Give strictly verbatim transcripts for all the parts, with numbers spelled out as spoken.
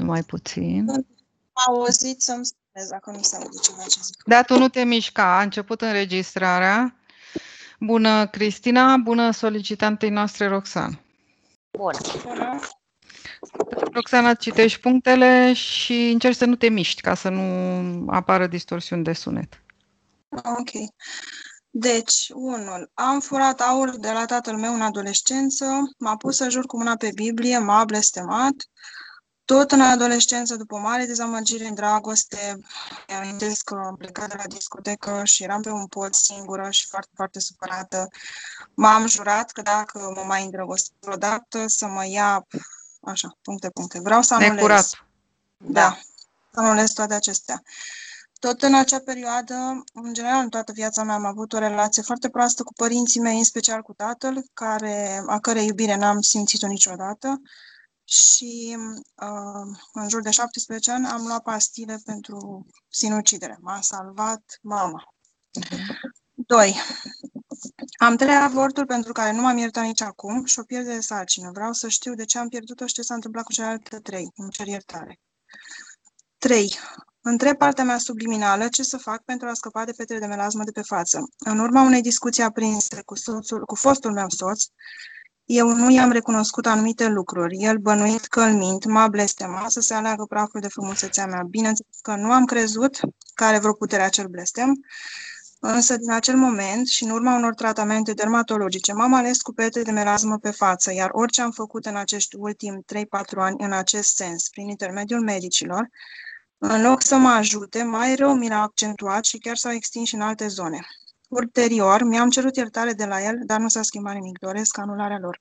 Numai puțin. Auzit să-mi spuneți dacă nu se aude ceva ce zic. Da, tu nu te mișca. A început înregistrarea. Bună, Cristina. Bună solicitantei noastre, Roxana. Bună. Bună. Roxana, citești punctele și încerci să nu te miști, ca să nu apară distorsiuni de sunet. Ok. Deci, unul. Am furat aur de la tatăl meu în adolescență, m-a pus să jur cu mâna pe Biblie, m-a blestemat. Tot în adolescență, după o mare dezamăgire în dragoste, mi-amintesc că am plecat de la discotecă și eram pe un pod singură și foarte, foarte supărată. M-am jurat că dacă mă mai îndrăgostesc vreodată, să mă ia, așa, puncte, puncte. Vreau să anulez. Necurat. Da, să anulez toate acestea. Tot în acea perioadă, în general, în toată viața mea, am avut o relație foarte proastă cu părinții mei, în special cu tatăl, care, a cărei iubire n-am simțit-o niciodată. Și uh, în jur de șaptesprezece ani am luat pastile pentru sinucidere. M-a salvat mama. Doi. Am trei avorturi pentru care nu m-am iertat nici acum și o pierdere de sarcină. Vreau să știu de ce am pierdut-o și ce s-a întâmplat cu celelalte trei. Îmi cer iertare. Trei. Întreb partea mea subliminală ce să fac pentru a scăpa de petre de melasmă de pe față. În urma unei discuții aprinse cu, soțul, cu fostul meu soț, eu nu i-am recunoscut anumite lucruri. El, bănuit că îl mint, m-a blestemat să se aleagă praful de frumusețea mea. Bineînțeles că nu am crezut că are vreo putere acel blestem, însă din acel moment și în urma unor tratamente dermatologice m-am ales cu petre de melasmă pe față, iar orice am făcut în acești ultimi trei patru ani în acest sens, prin intermediul medicilor, în loc să mă ajute, mai rău mi l-a accentuat și chiar s-au extins și în alte zone. Ulterior, mi-am cerut iertare de la el, dar nu s-a schimbat nimic. Doresc anularea lor.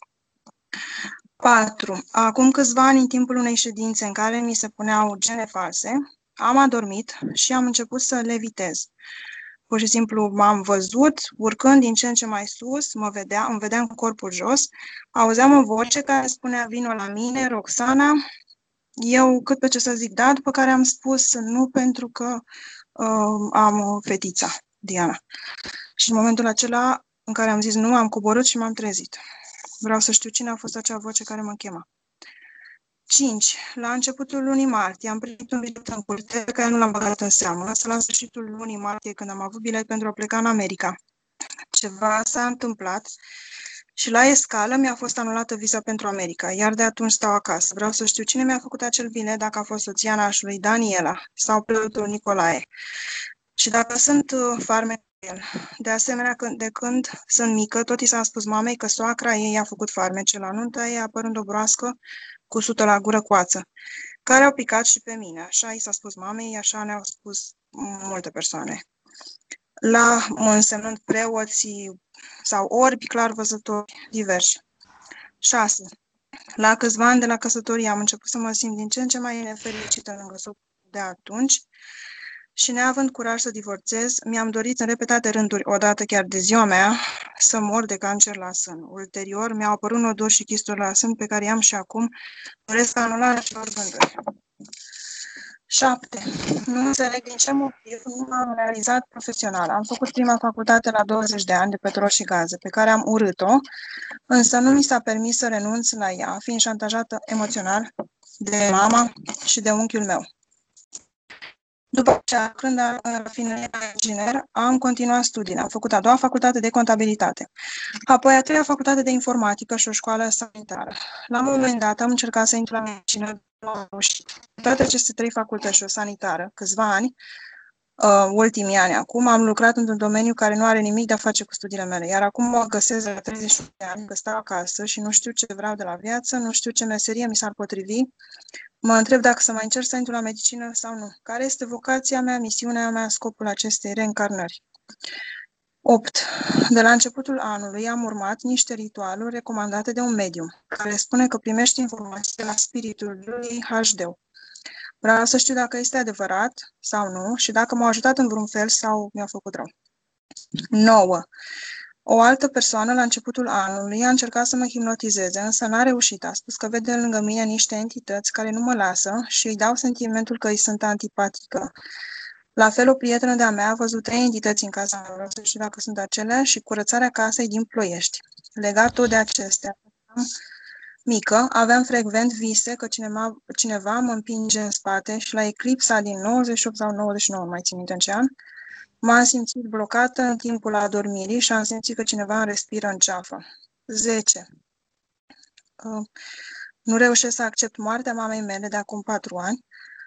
patru. Acum câțiva ani, în timpul unei ședințe în care mi se puneau gene false, am adormit și am început să levitez. Pur și simplu m-am văzut, urcând din ce în ce mai sus, mă vedea, îmi vedeam cu corpul jos, auzeam o voce care spunea, vino la mine, Roxana. Eu, cât pe ce să zic, da, după care am spus nu pentru că uh, am fetița, Diana. Și în momentul acela în care am zis nu, am coborât și m-am trezit. Vreau să știu cine a fost acea voce care mă chema. cinci. La începutul lunii martie am primit un bilet în curte pe care nu l-am băgat în seamă, însă la sfârșitul lunii martie, când am avut bilet pentru a pleca în America, ceva s-a întâmplat și la escală mi-a fost anulată viza pentru America, iar de atunci stau acasă. Vreau să știu cine mi-a făcut acel bilet, dacă a fost soția nașului Daniela sau preotul Nicolae. Și dacă sunt uh, farme el. De asemenea, când, de când sunt mică, tot i s-a spus mamei că soacra ei a făcut farmece la nuntă ei, apărând o broască cu sută la gură coață, care au picat și pe mine. Așa i s-a spus mamei, așa ne-au spus multe persoane. La, însemnând preoții sau orbi clar văzători diversi. șase. La câțiva ani de la căsătorie am început să mă simt din ce în ce mai nefericită lângă soțul de atunci și neavând curaj să divorțez, mi-am dorit în repetate rânduri, odată chiar de ziua mea, să mor de cancer la sân. Ulterior, mi-au apărut noduri și chisturi la sân pe care i-am și acum. Doresc anularea acelor gânduri. șapte. Nu înțeleg din ce motiv nu m-am realizat profesional. Am făcut prima facultate la douăzeci de ani de petrol și gaze, pe care am urât-o, însă nu mi s-a permis să renunț la ea, fiind șantajată emoțional de mama și de unchiul meu. După aceea, când am rafineria inginer, am continuat studiile. Am făcut a doua facultate de contabilitate, apoi a treia facultate de informatică și o școală sanitară. La un moment dat am încercat să intru la medicină, nu am reușit. Toate aceste trei facultăți și o sanitară, câțiva ani, uh, ultimii ani acum, am lucrat într-un domeniu care nu are nimic de a face cu studiile mele, iar acum mă găsesc la treizeci și unu de ani, că stau acasă și nu știu ce vreau de la viață, nu știu ce meserie mi s-ar potrivi. Mă întreb dacă să mai încerc să intru la medicină sau nu. Care este vocația mea, misiunea mea, scopul acestei reîncarnări? opt. De la începutul anului am urmat niște ritualuri recomandate de un medium, care spune că primești informații de la spiritul lui H D. Vreau să știu dacă este adevărat sau nu și dacă m-au ajutat în vreun fel sau mi-au făcut rău. nouă. O altă persoană, la începutul anului, a încercat să mă hipnotizeze, însă n-a reușit. A spus că vede lângă mine niște entități care nu mă lasă și îi dau sentimentul că îi sunt antipatică. La fel, o prietenă de-a mea a văzut trei entități în casa mea, vreau să știu dacă sunt acelea, și curățarea casei din Ploiești. Legat tot de acestea, mică, aveam frecvent vise că cineva, cineva mă împinge în spate și la eclipsa din nouăzeci și opt sau nouăzeci și nouă, nu mai țin minte în ce an, m-am simțit blocată în timpul adormirii și am simțit că cineva îmi respiră în ceafă. zece. Uh, nu reușesc să accept moartea mamei mele de acum patru ani.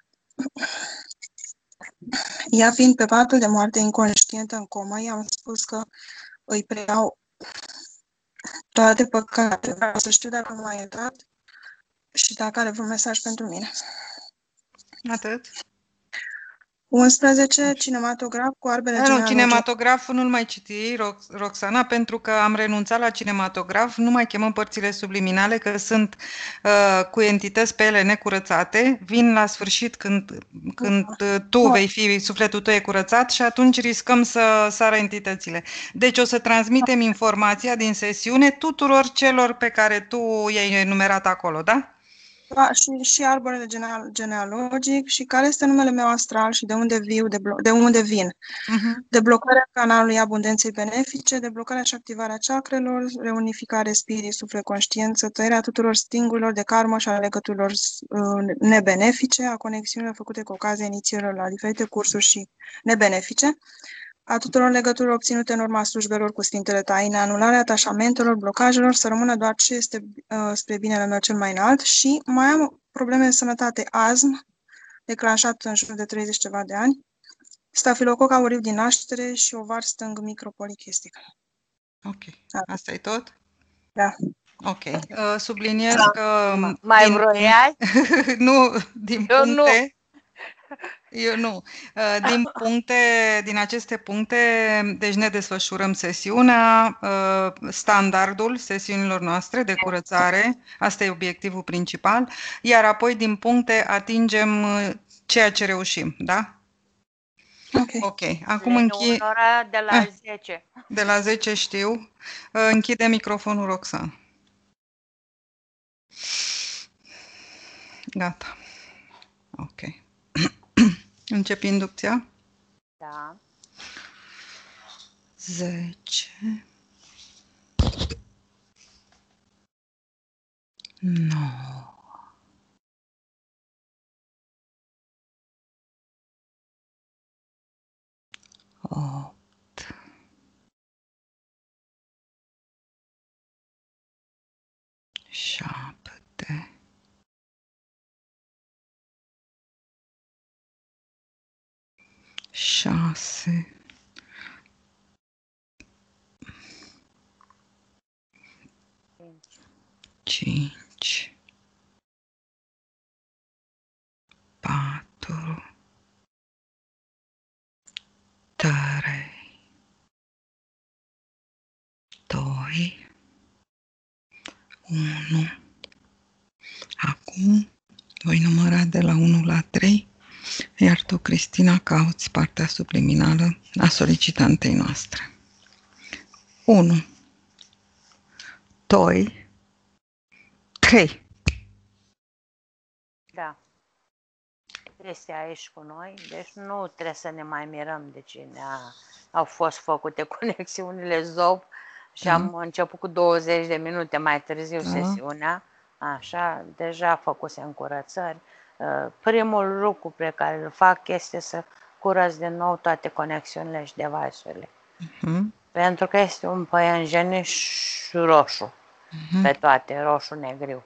Ea fiind pe patul de moarte inconștientă în comă, i-am spus că îi preiau toate păcatele. Vreau să știu dacă m-a iertat și dacă are vreun mesaj pentru mine. Atât. unsprezece. Cinematograf cu arbele Da, nu, genealogice. cinematograful nu-l mai citi, Rox- Roxana, pentru că am renunțat la cinematograf, nu mai chemăm părțile subliminale, că sunt uh, cu entități pe ele necurățate, vin la sfârșit când, când uh, tu vei fi, sufletul tău e curățat și atunci riscăm să sară entitățile. Deci o să transmitem informația din sesiune tuturor celor pe care tu i-ai enumerat acolo, da? Da, și, și arborele geneal, genealogic și care este numele meu astral și de unde viu, de, de unde vin. Uh-huh. Deblocarea canalului abundenței benefice, deblocarea și activarea chakrelor, reunificare spirit, suflet, conștiință, tăierea tuturor stingurilor de karmă și a legăturilor uh, nebenefice, a conexiunilor făcute cu ocazia inițierilor la diferite cursuri și nebenefice, a tuturor legăturilor obținute în urma slujbelor cu Sfintele Taine, anularea atașamentelor, blocajelor, să rămână doar ce este uh, spre binele meu cel mai înalt și mai am probleme de sănătate, azm, declanșat în jur de treizeci ceva de ani, stafilococ auriu din naștere și ovar stâng micropolichistic. Ok. Asta e tot? Da. Ok. Uh, subliniez Da. că... Mai din, vroiai? nu, din Eu puncte... Eu nu. Uh, Din puncte, din aceste puncte, deci ne desfășurăm sesiunea, uh, standardul sesiunilor noastre de curățare, asta e obiectivul principal, iar apoi din puncte atingem uh, ceea ce reușim, da? Ok. Ok. Acum închid... Unora de la Ah, zece. de la zece știu. Uh, Închide microfonul, Roxana. Gata. Ok. Încep inducția. Da. zece. nouă. opt. șapte. șase. cinci. patru. trei. doi. unu. Acum voi număra de la unu la trei, iar tu, Cristina, cauți partea subliminală a solicitantei noastre. unu. doi. trei. Da. Este aici cu noi, deci nu trebuie să ne mai mirăm de cine a, au fost făcute conexiunile Zob și Da. am început cu douăzeci de minute mai târziu Da. sesiunea, așa, deja făcusem curățări. Primul lucru pe care îl fac este să curăț din nou toate conexiunile și device-urile. Uh-huh. Pentru că este un păianjeniș roșu, Uh-huh. pe toate, roșu-negriu.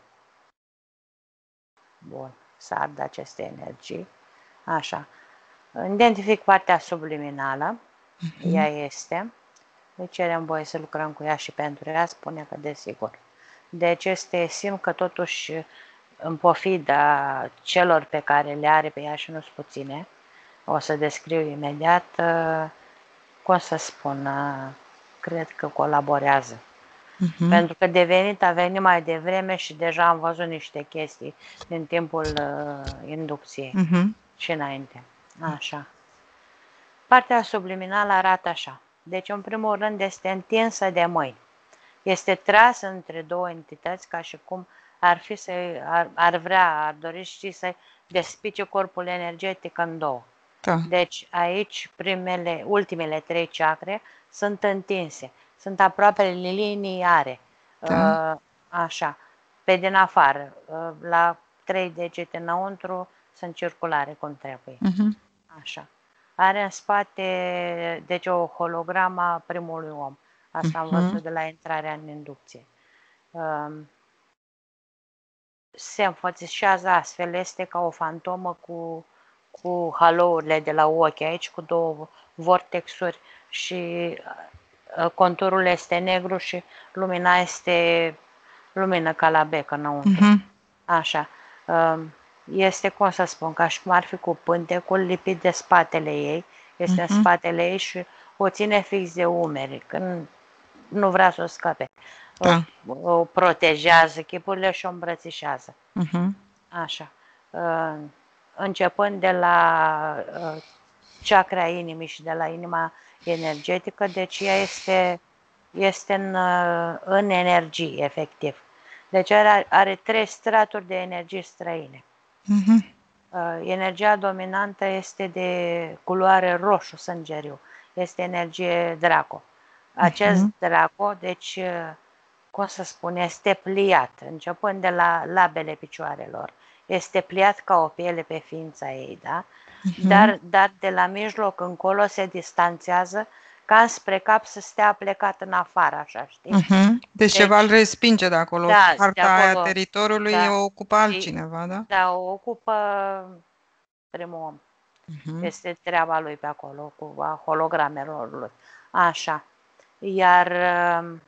Bun, să ard aceste energii. Așa. Identific partea subliminală, uh-huh. Ea este. Îi cerem voie să lucrăm cu ea și pentru ea, spune că desigur. Deci este, simt că totuși, în pofida celor pe care le are pe ea și nu-s puține, o să descriu imediat, cum să spun, cred că colaborează. Uh-huh. Pentru că de venit a venit mai devreme și deja am văzut niște chestii din timpul uh, inducției uh-huh. și înainte. Așa. Partea subliminală arată așa. Deci, în primul rând, este întinsă de mâini. Este tras între două entități, ca și cum ar fi să ar, ar vrea, ar dori și să despice corpul energetic în două. Da. Deci, aici, primele, ultimele trei chakre sunt întinse. Sunt aproape liniare. Da. Așa. pe din afară, la trei degete înăuntru sunt circulare cum trebuie. Mhm. Așa. Are în spate, deci o hologramă a primului om. Asta am Mhm. văzut de la intrarea în inducție. Um, se înfățișează astfel, este ca o fantomă cu, cu halourile de la ochi aici, cu două vortexuri și uh, conturul este negru și lumina este lumină ca la bec înăuntru. Mhm. Așa. Um, este, cum să spun, ca și cum ar fi cu pântecul lipit de spatele ei, este în Mhm. spatele ei și o ține fix de umeri, când nu vrea să o scape. O, Da. o protejează chipurile și o îmbrățișează. Mhm. Așa. Uh, Începând de la uh, chakra inimii și de la inima energetică, deci ea este, este în, uh, în energie, efectiv. Deci are, are trei straturi de energii străine. Mhm. Uh, Energia dominantă este de culoare roșu sângeriu. Este energie Draco. Acest Mhm. Draco, deci, uh, cum să spun, este pliat, începând de la labele picioarelor. Este pliat ca o piele pe ființa ei, da? Mhm. Dar, dar de la mijloc încolo se distanțează ca spre cap să stea plecat în afară, așa, știi? Mhm. Deci ceva îl Deci, respinge de acolo. da, de Partea aia acolo, teritoriului da, o ocupă și, altcineva, da? da, o ocupă primul om. Mhm. Este treaba lui pe acolo, cu a hologramelor lui. Așa. Iar uh,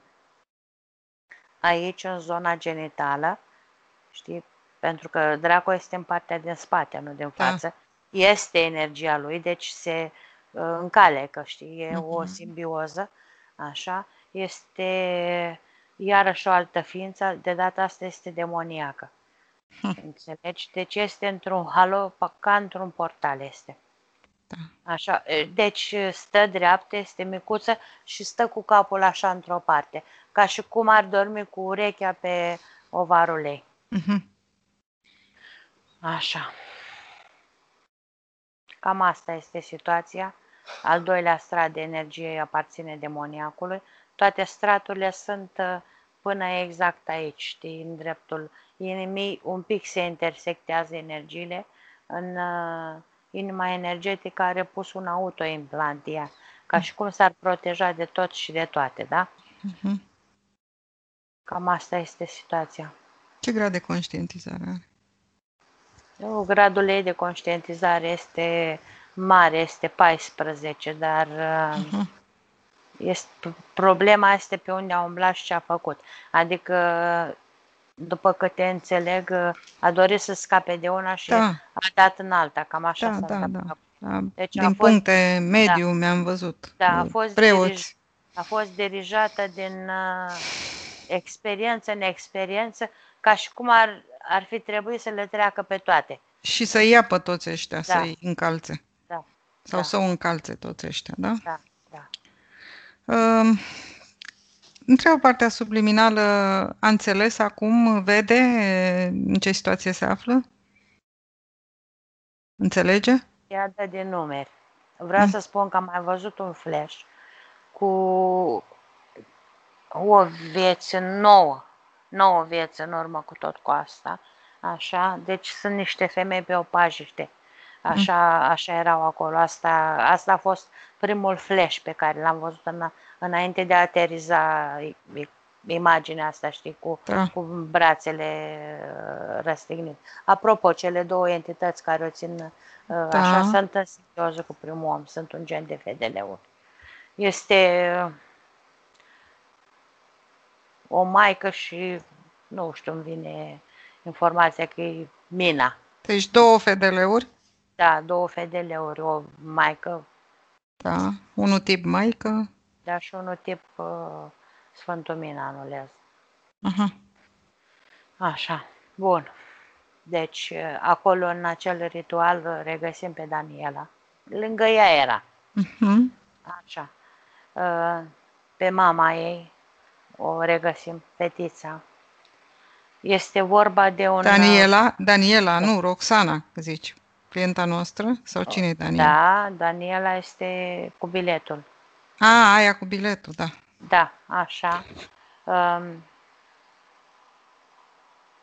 aici, în zona genitală, știi, pentru că Draco este în partea din spate, nu din Da. față, este energia lui, deci se uh, încalecă, știi, e o Mhm. simbioză, așa, este iarăși o altă ființă, de data asta este demoniacă. Hm. Înțelegi? Deci este într-un halo, ca într-un portal este. Da. Așa, e, deci stă dreaptă, este micuță și stă cu capul așa într-o parte, ca și cum ar dormi cu urechea pe ovarul ei. Mhm. Așa. Cam asta este situația. Al doilea strat de energie îi aparține demoniacului. Toate straturile sunt uh, până exact aici, știi, în dreptul inimii. Un pic se intersectează energiile. În uh, inima energetică are pus un autoimplant ea, ca și cum s-ar proteja de tot și de toate, da? Mhm. Cam asta este situația. Ce grad de conștientizare are? Eu, gradul ei de conștientizare este mare, este paisprezece, dar uh, Mhm. este, problema este pe unde a umblat și ce a făcut. Adică, după câte înțeleg, a dorit să scape de una și Da, a dat în alta, cam așa da, s-a da, da. întâmplat. Da. Deci a Din fost, puncte da, mediu mi-am văzut da, a cu fost, dirij, preoți. a fost dirijată din uh, experiență în experiență, ca și cum ar, ar fi trebuit să le treacă pe toate. Și să ia pe toți ăștia, Da, să-i încalțe. da, Sau da, să o încalțe toți ăștia, da? da, da. Um, Întreabă partea subliminală, a înțeles acum, vede în ce situație se află? Înțelege? Ea dă din numeri. Vreau Mm. să spun că am mai văzut un flash cu o vieță nouă, nouă vieță în urmă cu tot cu asta, așa, deci sunt niște femei pe o pajiște, Mm. așa, așa erau acolo, asta, asta a fost primul flash pe care l-am văzut în, înainte de a ateriza imaginea asta, știi, cu, Da. cu brațele uh, răstignite. Apropo, cele două entități care o țin uh, așa, Da. sunt în simbioză cu primul om, sunt un gen de F D L-uri. Este o maică și, nu știu, îmi vine informația că e Mina. Deci două F D L-uri, Da, două F D L-uri, o maică, da, unul tip maică. dar și unul tip uh, Sfântul Mina, anulează. Aha. Așa, bun. Deci, uh, acolo, în acel ritual, uh, regăsim pe Daniela. Lângă ea era. Mhm. Așa. Uh, Pe mama ei o regăsim, fetița. Este vorba de un... uh, Daniela, Daniela, Da. nu, Roxana, zici. Clienta noastră? Sau cine e Daniela? Da, Daniela este cu biletul. A, aia cu biletul, da. Da, așa. Um,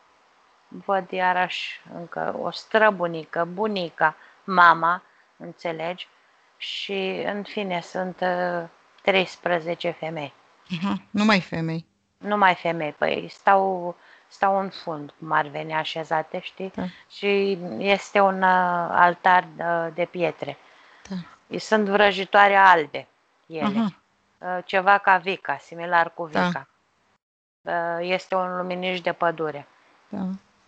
văd iarăși încă o străbunică, bunica, mama, înțelegi? Și, în fine, sunt uh, treisprezece femei. Aha, numai femei. Numai femei, păi stau, stau în fund, cum ar veni așezate, știi? Da, Și este un uh, altar de, de pietre. da. Sunt vrăjitoare albe, ele. Aha, Uh, Ceva ca Vica, similar cu da, Vica. Uh, Este un luminiș de pădure. da.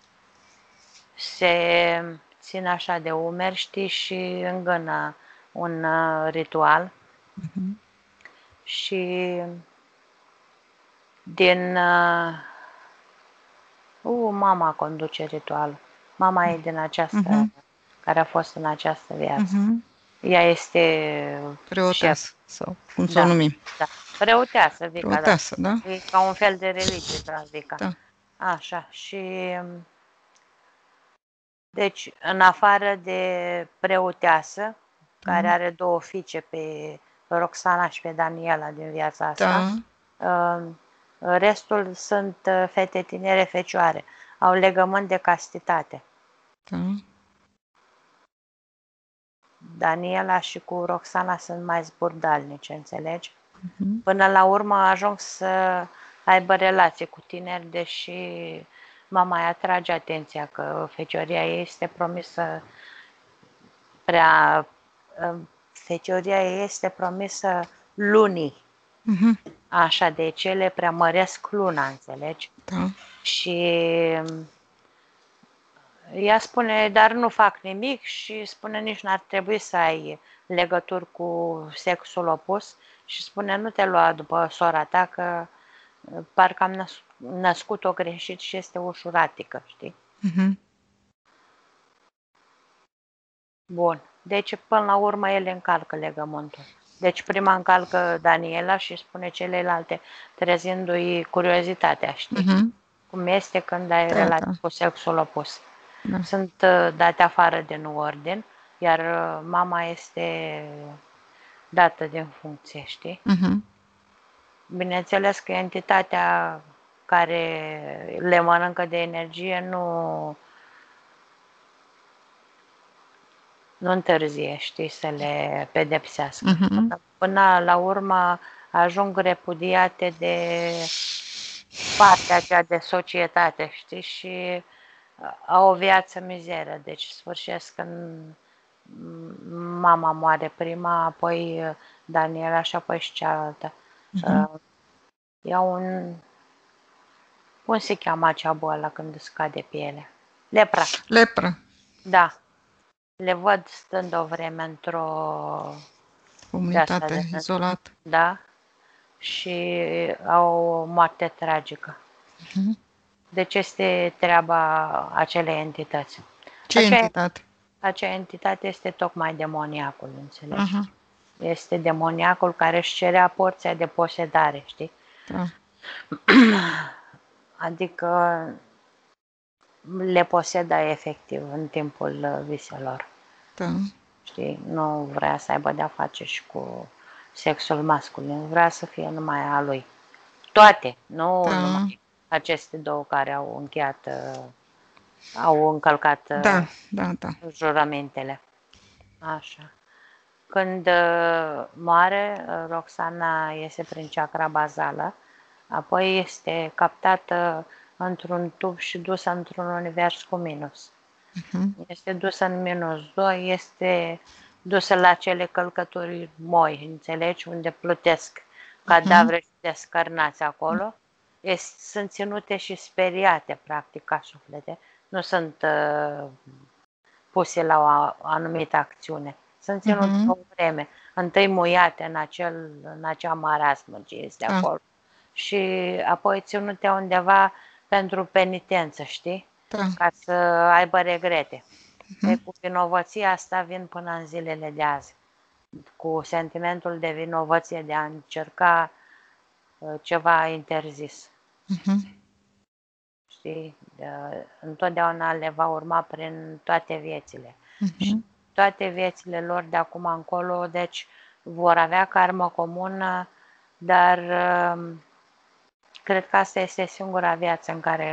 Se ține așa de umeri, știi, și îngână un uh, ritual. Mhm. Și din... Uh, uh, mama conduce ritualul. Mama e din această... Mhm. care a fost în această viață. Mhm. Ea este Preoteasă, sau cum să Da. o numim. Da. Preoteasă, Vica, da. Preoteasă, da? E ca un fel de religie, da, Vica. Da. Așa, și deci, în afară de preoteasă, care Da. are două fiice, pe Roxana și pe Daniela din viața asta, Da. uh, restul sunt uh, fete tinere, fecioare, au legământ de castitate. Da. Daniela și cu Roxana sunt mai zburdalnice, înțelegi? Mhm. Până la urmă ajung să aibă relație cu tineri, deși mama îi atrage atenția că fecioria ei este promisă prea... Fecioria ei este promisă lunii. Mhm. Așa, deci ele preamăresc luna, înțelegi? Da. Și ea spune, dar nu fac nimic, și spune, nici n-ar trebui să ai legături cu sexul opus, și spune, nu te lua după sora ta, că parcă am năs- născut-o greșit și este ușuratică, știi? Mhm. Bun. Deci, până la urmă, ele încalcă legământul. Deci, prima încalcă Daniela și spune celelalte, trezindu-i curiozitatea, știi? Mhm. Cum este când ai Da, relații da. cu sexul opus. Da. Sunt uh, date afară din ordin, iar uh, mama este dată din funcție, știi? Mhm. Bineînțeles că entitatea care le mănâncă de energie nu, nu întârzie, știi, să le pedepsească. Mhm. Până la urmă ajung repudiate de partea aceea de societate, știi, și au o viață mizeră, deci sfârșesc în... Mama moare prima, apoi Daniela și apoi și cealaltă. Mhm. Iau un... Cum se cheamă acea boală când îți scade pielea? Lepra. Lepră. Da. Le văd stând o vreme într-o... Comunitate de- izolată. Da. Și au o moarte tragică. Mhm. Deci este treaba acelei entități. Ce Acea, entitate? acea entitate este tocmai demoniacul, înțelegi? Aha. Este demoniacul care își cerea porția de posedare, știi? Da. Adică le poseda efectiv în timpul viselor, Da. știi? Nu vrea să aibă de-a face și cu sexul masculin, vrea să fie numai a lui. Toate, nu Da. numai aceste două care au încheiat, uh, au încălcat uh, Da, da, da. juramentele. Așa. Când uh, moare, uh, Roxana iese prin chakra bazală, apoi este captată într-un tub și dusă într-un univers cu minus. Mhm. Este dusă în minus doi, este dusă la cele călcături moi, înțelegi, unde plutesc cadavre și descărnați acolo. Este, sunt ținute și speriate, practic, ca suflete. Nu sunt uh, puse la o anumită acțiune. Sunt ținute Mhm. o vreme, întâi muiate în, acel, în acea marasmă ce este Da. acolo, și apoi ținute undeva pentru penitență, știi? Da. Ca să aibă regrete. Mhm. E, cu vinovăția asta vin până în zilele de azi, cu sentimentul de vinovăție de a încerca uh, ceva interzis. Mhm. Știi? Uh, întotdeauna le va urma prin toate viețile. Și Mhm. toate viețile lor de acum încolo, deci vor avea karmă comună, dar uh, cred că asta este singura viață în care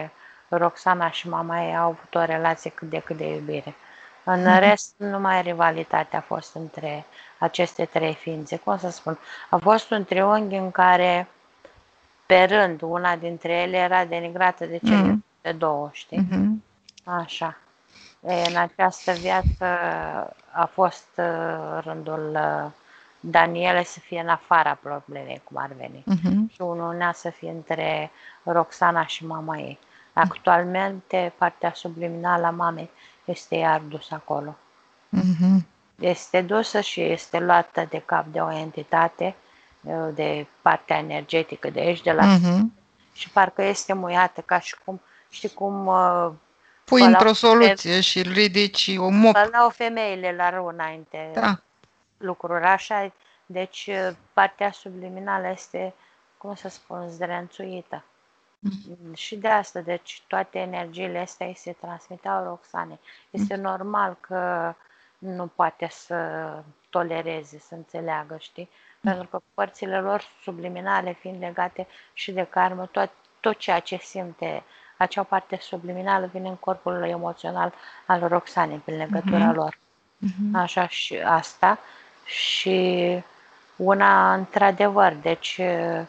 Roxana și mama ei au avut o relație cât de cât de iubire. În rest, numai rivalitate a fost între aceste trei ființe. Cum să spun? A fost un triunghi în care, pe rând, una dintre ele era denigrată de cele de două, știi? Mhm. Așa. E, în această viață a fost uh, rândul uh, Daniele să fie în afara problemei, cum ar veni. Mhm. Și unul să fie între Roxana și mama ei. Actualmente, partea subliminală a mamei este iar dusă acolo. Mhm. Este dusă și este luată de cap de o entitate, uh, de partea energetică de aici, de la Mhm. și parcă este muiată, ca și cum, știi cum uh, Pui spălau într-o fe- soluție și îl ridici o mop. spălau femeile la rău înainte Da. lucruri așa, deci uh, partea subliminală este, cum să spun, zdrențuită. Și de asta, deci toate energiile astea îi se transmiteau Roxane. Este normal că nu poate să tolereze, să înțeleagă, știi? Pentru că părțile lor subliminale, fiind legate și de karmă, tot, tot ceea ce simte acea parte subliminală vine în corpul emoțional al Roxanei, prin legătura lor. Așa și asta. Și una, într-adevăr, deci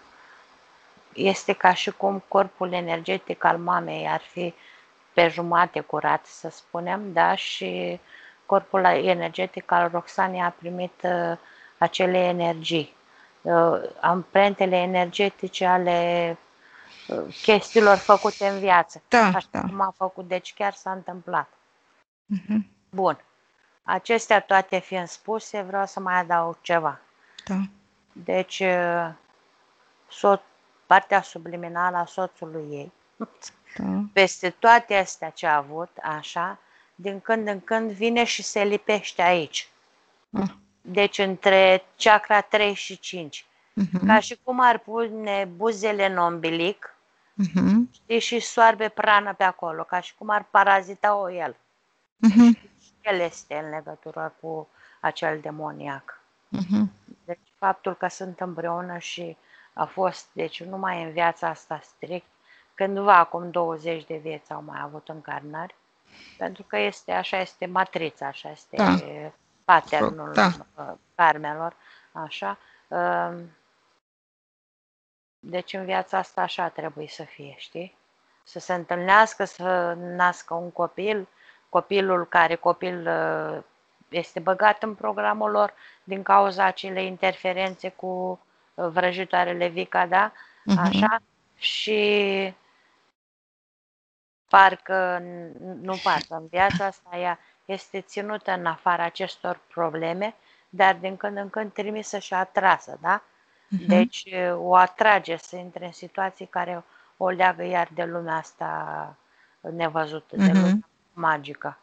este ca și cum corpul energetic al mamei ar fi pe jumate curat, să spunem, da? Și corpul energetic al Roxanei a primit uh, acele energii, uh, amprentele energetice ale uh, chestiilor făcute în viață. Da, Așa da. cum a făcut, deci chiar s-a întâmplat. Mhm. Bun. Acestea toate fiind spuse, vreau să mai adaug ceva. Da. Deci, uh, so- partea subliminală a soțului ei, Da. peste toate astea ce a avut, așa, din când în când vine și se lipește aici. Ah. Deci între chakra trei și cinci. Mhm. Ca și cum ar pune buzele în ombilic, Mhm. știi, și soarbe prană pe acolo, ca și cum ar parazita-o el. Mhm. El este în legătură cu acel demoniac. Mhm. Deci faptul că sunt împreună și a fost, deci numai în viața asta strict, cândva acum douăzeci de vieți au mai avut încarnări, pentru că este, așa este matrița, așa este Da. patternul Da. uh, karmelor, așa. Uh, Deci în viața asta așa trebuie să fie, știi? Să se întâlnească, să nască un copil, copilul care copil uh, este băgat în programul lor din cauza acelei interferențe cu uh, vrăjitoarele Vica, da? Mhm. Așa? Și parcă, nu parcă, în viața asta ea este ținută în afara acestor probleme, dar din când în când trimisă și atrasă, da? Mhm. Deci o atrage să intre în situații care o leagă iar de lumea asta nevăzută, de Mhm. lumea magică.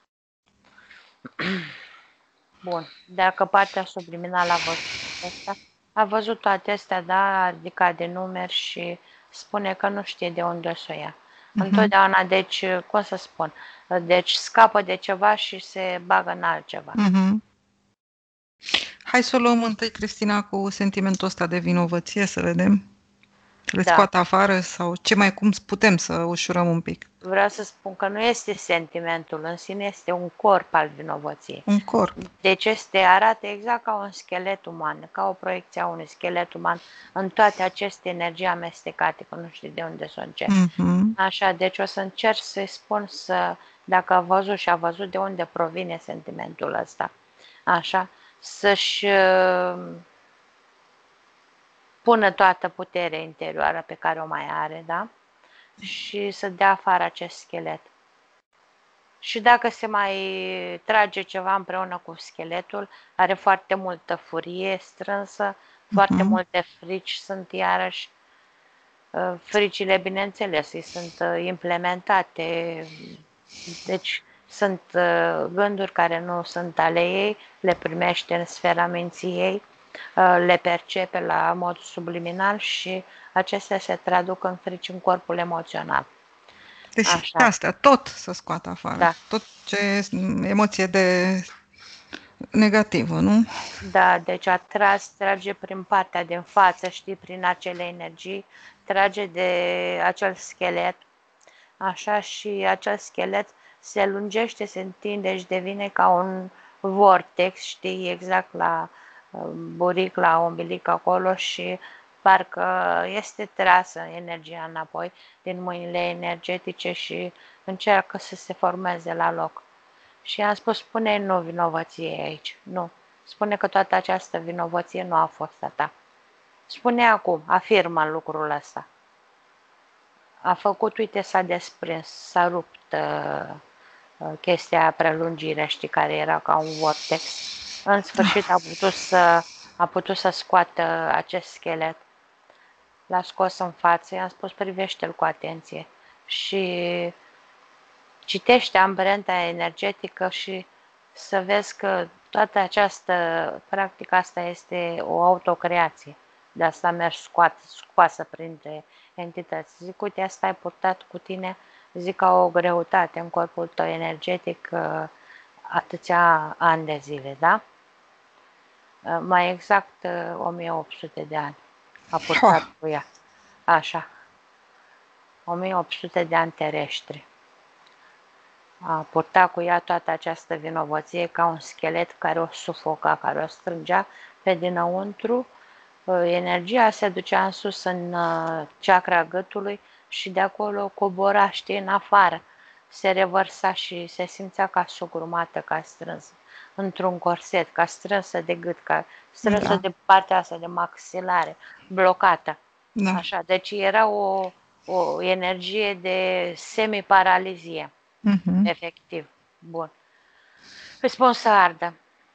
Bun, dacă partea subliminală a văzut asta, a văzut toate astea, da, a ridicat de numeri și spune că nu știe de unde o să o ia. Mhm. Întotdeauna, deci, cum să spun, deci scapă de ceva și se bagă în altceva. Mhm. Hai să o luăm întâi, Cristina, cu sentimentul ăsta de vinovăție, să vedem. Să le Da. scoată afară sau ce mai cum putem să ușurăm un pic. Vreau să spun că nu este sentimentul în sine, este un corp al vinovăției. Un corp. Deci este, arată exact ca un schelet uman, ca o proiecție a unui schelet uman în toate aceste energii amestecate, că nu știu de unde să încep. Mhm. Așa, deci o să încerc să-i spun să, dacă a văzut și a văzut de unde provine sentimentul ăsta, așa, să-și uh, pună toată puterea interioară pe care o mai are, da? Și să dea afară acest schelet. Și dacă se mai trage ceva împreună cu scheletul, are foarte multă furie strânsă, foarte Mhm. multe frici sunt iarăși. Uh, Fricile, bineînțeles, îi sunt uh, implementate, deci sunt uh, gânduri care nu sunt ale ei, le primește în sfera minții ei, uh, le percepe la mod subliminal și acestea se traduc în frici în corpul emoțional. Deci Așa. astea, tot să scoată afară. Da. Tot ce e emoție de negativă, nu? Da, deci a tras, trage prin partea din față, știi, prin acele energii, trage de acel schelet, așa, și acel schelet se lungește, se întinde și devine ca un vortex, știi, exact la uh, buric, la umbilic acolo, și parcă este trasă energia înapoi din mâinile energetice și încearcă să se formeze la loc. Și am spus, spune nu vinovăție aici, nu. Spune că toată această vinovăție nu a fost a ta. Spune acum, afirmă lucrul ăsta. A făcut, uite, s-a desprins, s-a rupt uh, uh, chestia prelungire, știi, care era ca un vortex. În sfârșit a putut să, a putut să scoată acest schelet. L-a scos în față, i-am spus, privește-l cu atenție și citește amprenta energetică și să vezi că toată această practică asta este o autocreație. De asta a mers scoat, scoasă printre entități. Zic, uite, asta ai purtat cu tine, zic, ca o greutate în corpul tău energetic atâția ani de zile, da? Mai exact o mie opt sute de ani a purtat cu ea. Așa. o mie opt sute de ani terestri. A purtat cu ea toată această vinovăție ca un schelet care o sufoca, care o strângea pe dinăuntru. Energia se ducea în sus, în chakra gâtului, și de acolo cobora, știi, în afară. Se revărsa și se simțea ca sugrumată, ca strânsă într-un corset, ca strânsă de gât, ca strânsă da. de partea asta de maxilare, blocată. Da. Așa, deci era o, o energie de semiparalizie. Uh-huh. Efectiv. Bun. Îi spun să ardă.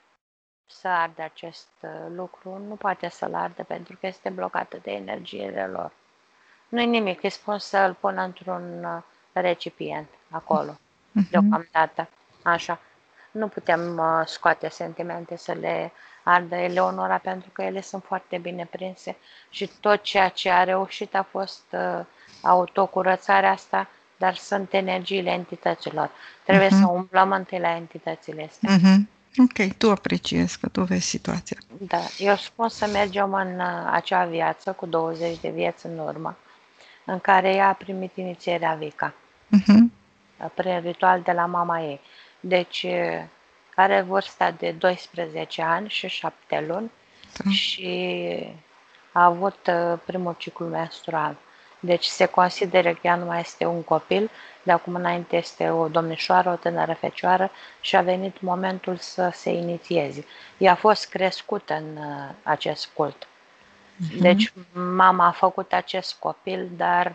Să ardă acest lucru. Nu poate să-l ardă pentru că este blocată de energiile lor. Nu-i nimic. Îi spun să-l pună într-un recipient acolo. Uh-huh. Deocamdată. Așa. Nu putem uh, scoate sentimente să le ardă Eleonora, pentru că ele sunt foarte bine prinse și tot ceea ce a reușit a fost uh, autocurățarea asta, dar sunt energiile entităților. Trebuie uh-huh. să umblăm întâi la entitățile astea. Uh-huh. Ok, tu apreciezi că tu vezi situația. Da, eu spun să mergem în uh, acea viață cu douăzeci de vieți în urmă, în care ea a primit inițierea Wicca, uh-huh. prin ritual de la mama ei. Deci are vârsta de doisprezece ani și șapte luni da. și a avut primul ciclu menstrual. Deci se consideră că ea nu mai este un copil, de acum înainte este o domnișoară, o tânără fecioară și a venit momentul să se inițieze. Ea a fost crescută în acest cult. Uh-huh. Deci mama a făcut acest copil, dar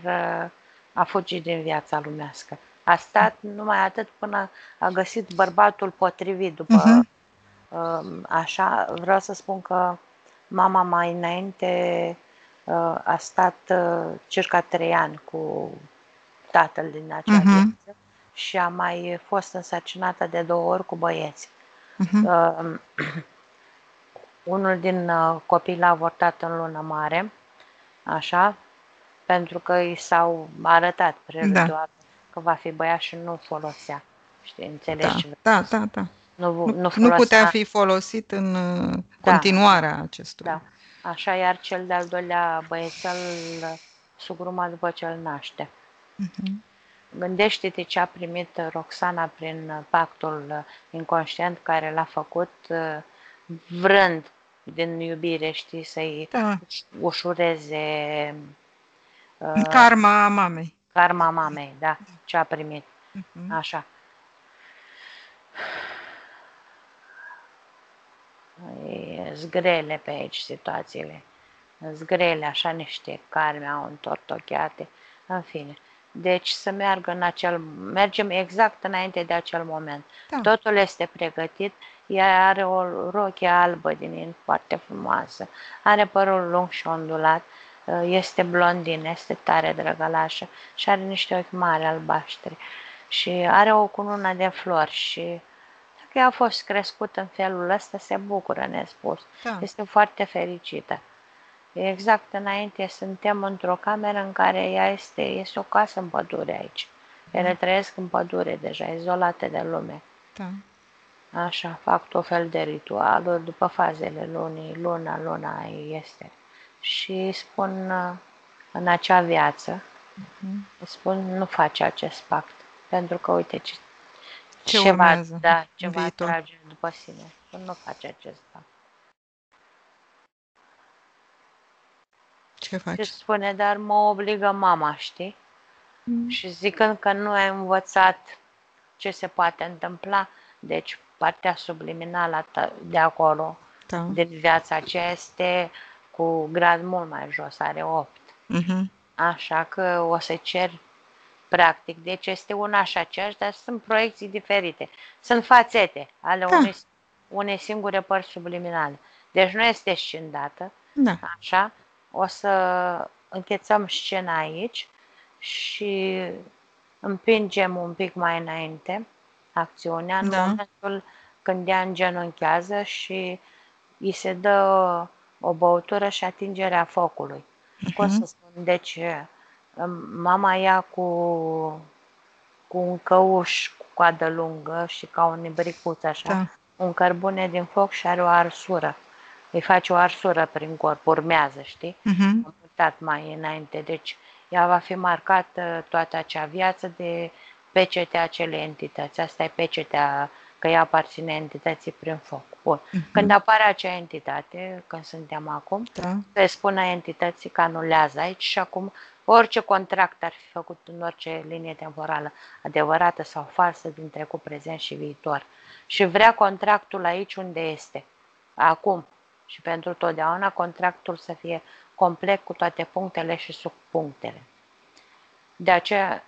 a fugit din viața lumească. A stat numai atât până a găsit bărbatul potrivit. După uh-huh. așa, vreau să spun că mama mai înainte a stat circa trei ani cu tatăl din acea uh-huh. viață și a mai fost însărcinată de două ori cu băieți. Uh-huh. Uh, unul din copii l-a avortat în lună mare, așa, pentru că i s-au arătat preritual da. că va fi băiat și nu folosea. Știi, înțelegi? Da, da, da. da. Nu, nu, nu, nu putea fi folosit în da. continuarea acestui. Da. Așa, iar cel de-al doilea băiețel sugruma după ce îl naște. Uh-huh. Gândește-te ce a primit Roxana prin pactul inconștient care l-a făcut vrând din iubire, știi, să-i da. ușureze uh, karma mamei. Karma mamei, da, ce a primit. Uh-huh. Așa. Zgrele pe aici situațiile. Zgrele, așa niște karme au întortocheate. În fine. Deci să meargă în acel... Mergem exact înainte de acel moment. Da. Totul este pregătit. Ea are o rochie albă din in, foarte frumoasă. Are părul lung și ondulat. Este blondină, este tare drăgălașă și are niște ochi mari albaștri. Și are o cunună de flori și că ea a fost crescută în felul ăsta, se bucură nespus. Da. Este foarte fericită. Exact înainte suntem într-o cameră în care ea este, este o casă în pădure aici. Ele da. trăiesc în pădure deja, izolate de lume. Da. Așa, fac tot fel de ritualuri după fazele lunii, luna, luna este. Și spun în acea viață, Îi spun, nu face acest pact, pentru că uite ce, Ce ce va, urmează da, ce în va viitor? trage după sine. Spun, nu face acest pact. Ce Și faci? spune, dar mă obligă mama, știi? Mm. Și zicând că nu ai învățat ce se poate întâmpla, deci partea subliminală de acolo, Da. din viața aceea, este cu grad mult mai jos, are opt. Mm-hmm. Așa că o să cer practic, deci este una și aceeași, dar sunt proiecții diferite. Sunt fațete ale Da. unei, unei singure părți subliminale. Deci nu este scindată, Da. așa, o să închețăm scena aici și împingem un pic mai înainte acțiunea în Da. momentul când ea îngenunchează și îi se dă o băutură și atingerea focului. Cum să Mm-hmm. spun, deci mama ia cu, cu un căuș cu coadă lungă și ca un ibricuț așa, Da. un cărbune din foc și are o arsură. Îi face o arsură prin corp, urmează, știi? Mm-hmm. Am uitat mai înainte, deci ea va fi marcată toată acea viață de pecetea acelei entități. Asta e pecetea că ea aparține entității prin foc. Bun. Mm-hmm. Când apare acea entitate, când suntem acum, Da. se spune entității că anulează aici și acum orice contract ar fi făcut în orice linie temporală, adevărată sau falsă, din trecut, prezent și viitor. Și vrea contractul aici unde este, acum și pentru totdeauna, contractul să fie complet cu toate punctele și subpunctele. De aceea,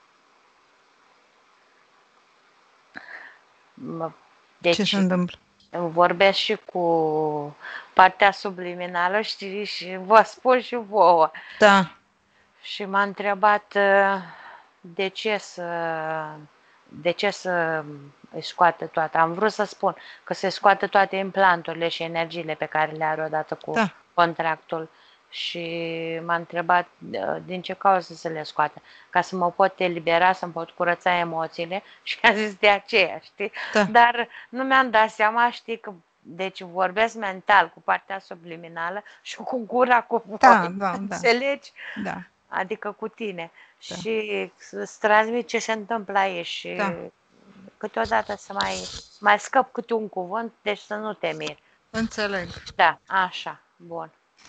deci, Ce se întâmplă? vorbesc și cu partea subliminală, știi, și vă spun și vouă. Da. Și m-a întrebat de ce să, de ce să îi scoată toate. Am vrut să spun că se scoată toate implanturile și energiile pe care le are odată cu Da. contractul. Și m-a întrebat din ce cauză să le scoată. Ca să mă pot elibera, să-mi pot curăța emoțiile și a zis de aceea, știi? Da. Dar nu mi-am dat seama, știi, că deci vorbesc mental cu partea subliminală și cu gura cu voi. Da, da, da. Înțelegi? Da. Adică cu tine. Da. Și îți transmit ce se întâmplă aici și Da. câteodată să mai, mai scăp câte un cuvânt, deci să nu te miri. Înțeleg. Da, așa, bun.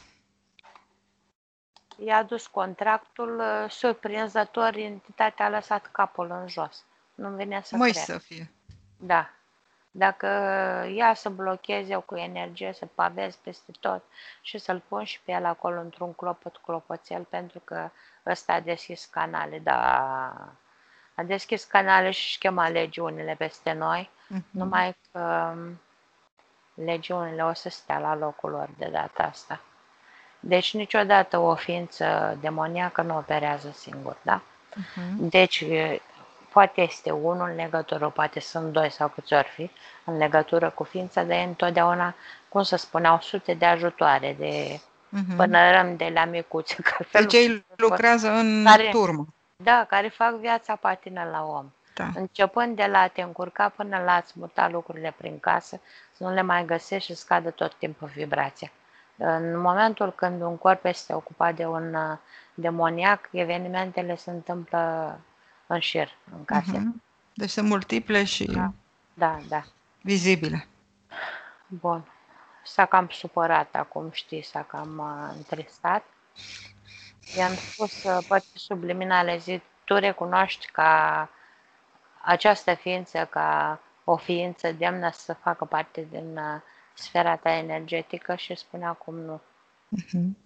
I-a dus contractul, surprinzător, entitatea a lăsat capul în jos. Nu-mi vine să Măi cred. să fie. Da. Dacă ea să blocheze eu cu energie, să pavez peste tot și să-l pun și pe el acolo într-un clopot clopoțel, pentru că ăsta a deschis canale, da, a deschis canale și chema legiunile peste noi, Mm-hmm. numai că legiunile o să stea la locul lor de data asta. Deci niciodată o ființă demoniacă nu operează singur, da? Mm-hmm. Deci poate este unul în legătură, poate sunt doi sau câți ori fi, în legătură cu ființa, dar e întotdeauna, cum să spuneau, sute de ajutoare, de Mm-hmm. pânărăm de la micuțe. Deci ei lucrează în care, turmă. Da, care fac viața patină la om. Da. Începând de la a te încurca până la a-ți muta lucrurile prin casă, să nu le mai găsești și scadă tot timpul vibrația. În momentul când un corp este ocupat de un demoniac, evenimentele se întâmplă în șir, în casă. Mm-hmm. Deci sunt multiple și Da, da, da. vizibile. Bun. S-a cam supărat acum, știi, s-a cam uh, întristat. I-am spus uh, părții subliminale, zi, tu recunoști ca această ființă, ca o ființă demnă să facă parte din uh, sfera ta energetică, și spune acum nu. Mm-hmm.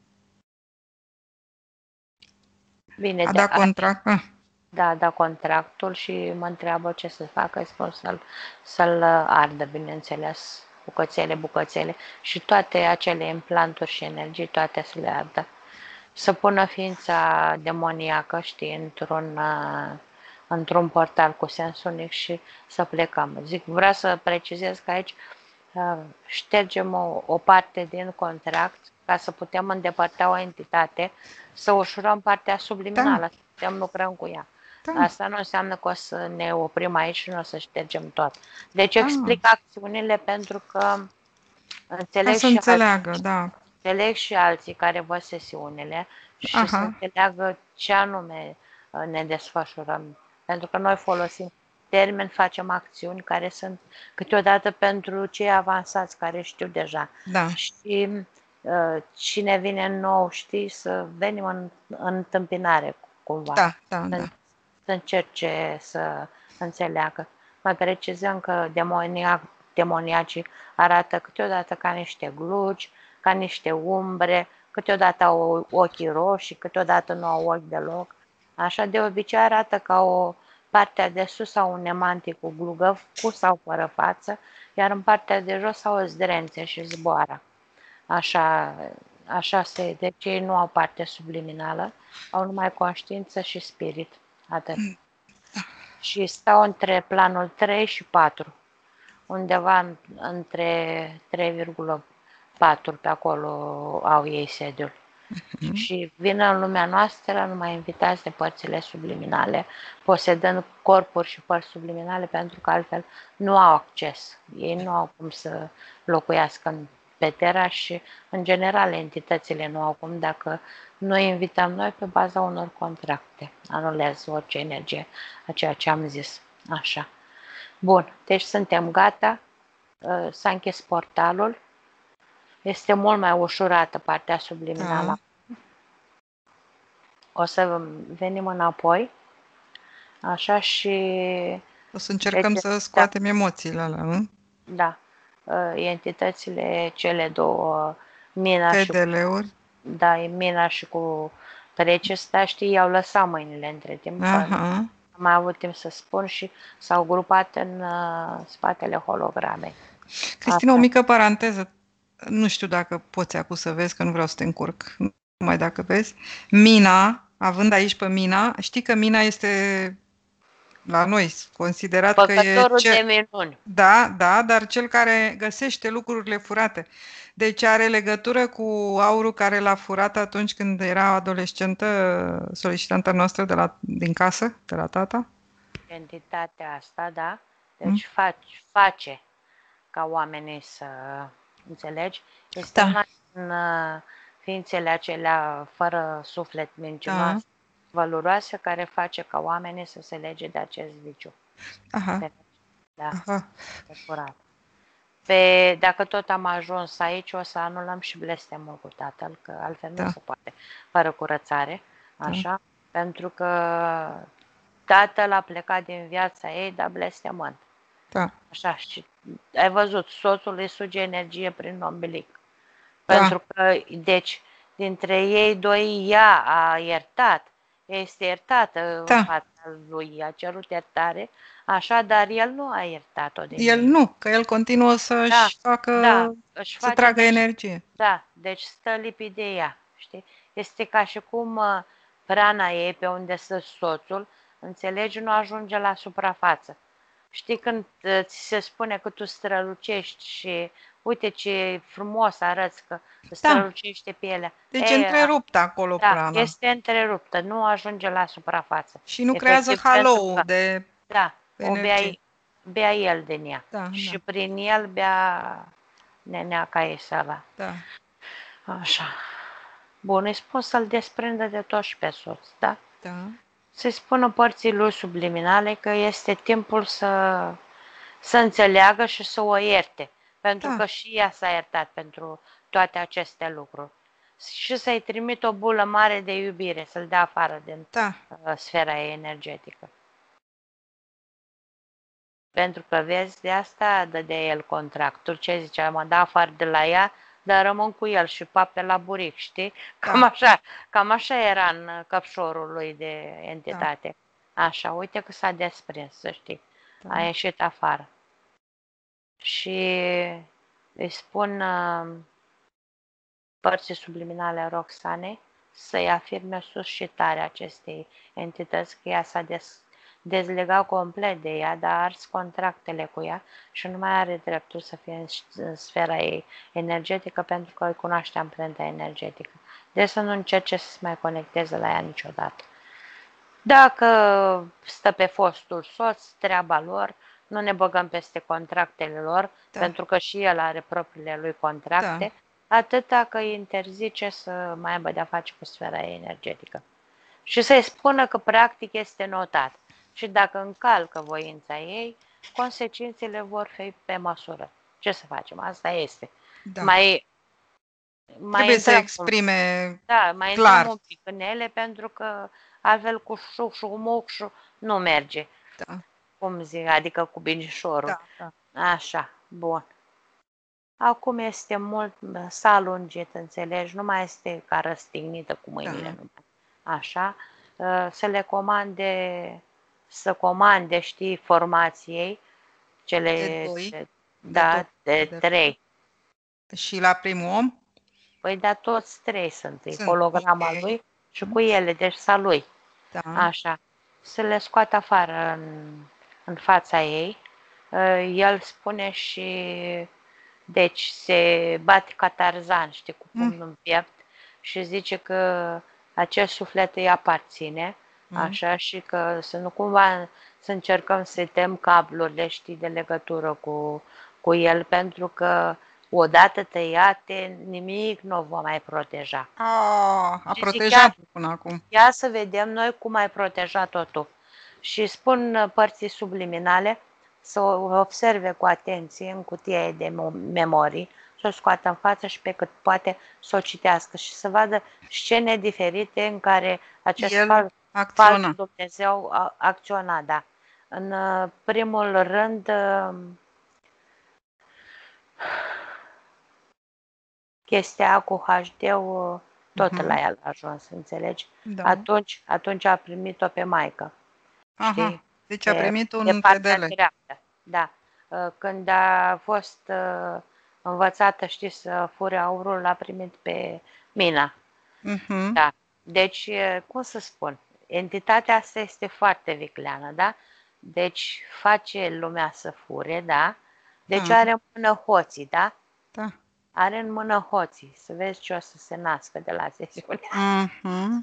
Bine, A de, dat contract? Ah. Da, a dat contractul și mă întreabă ce să facă, îi spun să-l, să-l ardă, bineînțeles, bucățele, bucățele și toate acele implanturi și energii, toate să le ardă. Să pună ființa demoniacă, știi, într-un, uh, într-un portal cu sens unic și să plecăm. Zic, vreau să precizez că aici uh, ștergem o, o parte din contract ca să putem îndepărta o entitate, să ușurăm partea subliminală, da. Să putem lucrăm cu ea. Da. Asta nu înseamnă că o să ne oprim aici și nu o să ștergem tot. Deci da. explic acțiunile pentru că înțeleg ca să și înțeleagă, da. înțeleg și alții care văd sesiunile și să Aha, înțeleagă ce anume uh, ne desfășurăm. Pentru că noi folosim termeni, facem acțiuni care sunt câteodată pentru cei avansați, care știu deja. da, Și uh, cine vine nou, știi, să venim în, în întâmpinare cumva, da, da, să, da. să încerce să înțeleagă. Mai precizăm că demoniac, demoniacii arată câteodată ca niște glugi, ca niște umbre, câteodată au ochii roșii, câteodată nu au ochi deloc. Așa, de obicei arată ca o partea de sus au un nemantic cu glugă, cu sau fără față, iar în partea de jos au zdrențe și zboară. Așa, așa se, deci ei nu au parte subliminală, au numai conștiință și spirit, atât. Și stau între planul trei și patru, undeva între trei virgulă patru, pe acolo au ei sediul. Mhm. Și vin în lumea noastră numai invitați de părțile subliminale, posedând corpuri și părți subliminale, pentru că altfel nu au acces. Ei nu au cum să locuiască pe Terra și, în general, entitățile nu au cum dacă noi invităm noi pe baza unor contracte. Anulează orice energie, a ceea ce am zis. Așa. Bun, deci suntem gata. S-a închis portalul. Este mult mai ușurată partea subliminală. Da. O să venim înapoi, așa, și O să încercăm deci, să scoatem emoțiile alea, nu? da, entitățile cele două, Mina și cu, P D L-uri. da, Mina și cu Precista, știi, i-au lăsat mâinile între timp, că Aha. am mai avut timp să spun, și s-au grupat în uh, spatele hologramei. Cristina, o Așa. mică paranteză. Nu știu dacă poți acum să vezi, că nu vreau să te încurc. Numai dacă vezi. Mina, având aici pe Mina, știi că Mina este la noi considerat că e Făcătorul ce... de minuni. Da, da, dar cel care găsește lucrurile furate. Deci are legătură cu aurul care l-a furat atunci când era adolescentă, solicitantă noastră de la, din casă, de la tata? Entitatea asta, da, Mm? deci face, face ca oamenii să înțelegi. Este Da, una din uh, ființele acelea fără suflet, da, mincinoase, văluroase, care face ca oamenii să se lege de acest viciu. aha, Da, aha. de furat. Pe, dacă tot am ajuns aici, o să anulăm și blestemul cu tatăl, că altfel Da, nu se poate, fără curățare, da, așa, pentru că tatăl a plecat din viața ei, dar blestemând. da, Așa, și ai văzut, soțul îi suge energie prin ombilic. da, Pentru că, deci, dintre ei doi, ea a iertat, ea este iertată în da. fața lui, a cerut iertare, așa, dar el nu a iertat-o din El inimă. nu, că el continuă Da, să-și facă, da, își să face, tragă deci, energie. da, deci stă lipit de ea, știi? Este ca și cum uh, prana ei, pe unde stă soțul, înțelegi, nu ajunge la suprafață. Știi când uh, ți se spune că tu strălucești și uite ce frumos arăți, că Da, strălucește pielea. deci Ei, întreruptă acolo da, prana este întreruptă, nu ajunge la suprafață. și nu creează Efectiv, pentru halou că, de da, o bea, energie. bea el din ea Da, și da, prin el bea neneaca Isava. da, Așa. Bun, îi spun să-l desprindă de tot și pe soț, da? da, Să-i spună părții lui subliminale că este timpul să, să înțeleagă și să o ierte, pentru da, că și ea s-a iertat pentru toate aceste lucruri. Și să-i trimit o bulă mare de iubire, să-l dea afară din da, uh, sfera ei energetică. Pentru că, vezi, de asta dădea el contractul. Ce zicea? Mă da afară de la ea, dar rămân cu el și pape la buric, știi? Cam da, așa, cam așa era în căpșorul lui de da, entitate. Așa, uite că s-a desprins, să știi. A da, ieșit afară. Și îi spun uh, părții subliminale Roxanei să-i afirme sus și tare acestei entități, că ea s-a des, dezlegat complet de ea, dar a ars contractele cu ea și nu mai are dreptul să fie în, în sfera ei energetică, pentru că îi cunoaște amprenta energetică. Deci să nu încerce să se mai conecteze la ea niciodată. Dacă stă pe fostul soț, treaba lor, nu ne băgăm peste contractele lor, da, pentru că și el are propriile lui contracte. atâta că îi interzice să mai aibă de-a face cu sfera energetică. Și să-i spună că practic este notat. Și dacă încalcă voința ei, consecințele vor fi pe măsură. Ce să facem? Asta este. Da. Mai, mai Trebuie să intrăm, exprime da, mai clar. intrăm un pic în ele, pentru că altfel cu șuc și cu muc și nu merge. Da. Cum zic, adică cu binișorul. Da, da. Așa, bun. Acum este mult, s-a lungit, înțelegi, nu mai este ca răstignită cu mâinile, Da. numai. Așa, să le comande, să comande, știi, formației, cele, De doi, de, de da, doi, de de trei. Și la primul om? Păi, da, toți trei sunt, Sunt, holograma ok. lui și cu ele, deci sa lui. Da. Așa, să le scoată afară în, în fața ei. El spune și, deci, se bate ca Tarzan, știi, cu pumnul în piept și zice că acest suflet îi aparține, Mm. așa, și că să nu cumva să încercăm să tem cablurile, știi, de legătură cu, cu el, pentru că odată tăiate, nimic nu o va mai proteja. A, a Și zic, protejat ia, până acum. ia să vedem noi cum ai protejat-o tu. Și spun părții subliminale să o observe cu atenție în cutia de memorii, să o scoată în față și pe cât poate să o citească și să vadă scene diferite în care acest El fals acționa. Dumnezeu a acționa, da. În primul rând, chestia cu H D-ul tot Mhm. la el a ajuns, înțelegi? Da. Atunci, atunci a primit-o pe maică. Aha. Știi? Deci a De, primit un de partea fedele. dreaptă, da. Când a fost învățată, știi, să fure aurul, l-a primit pe Mina. Mhm. Da. Deci, cum să spun, entitatea asta este foarte vicleană, da? Deci face lumea să fure, da? Deci Da. are în mână hoții, da? Da. Are în mână hoții. Să vezi ce o să se nască de la sesiune. Mhm.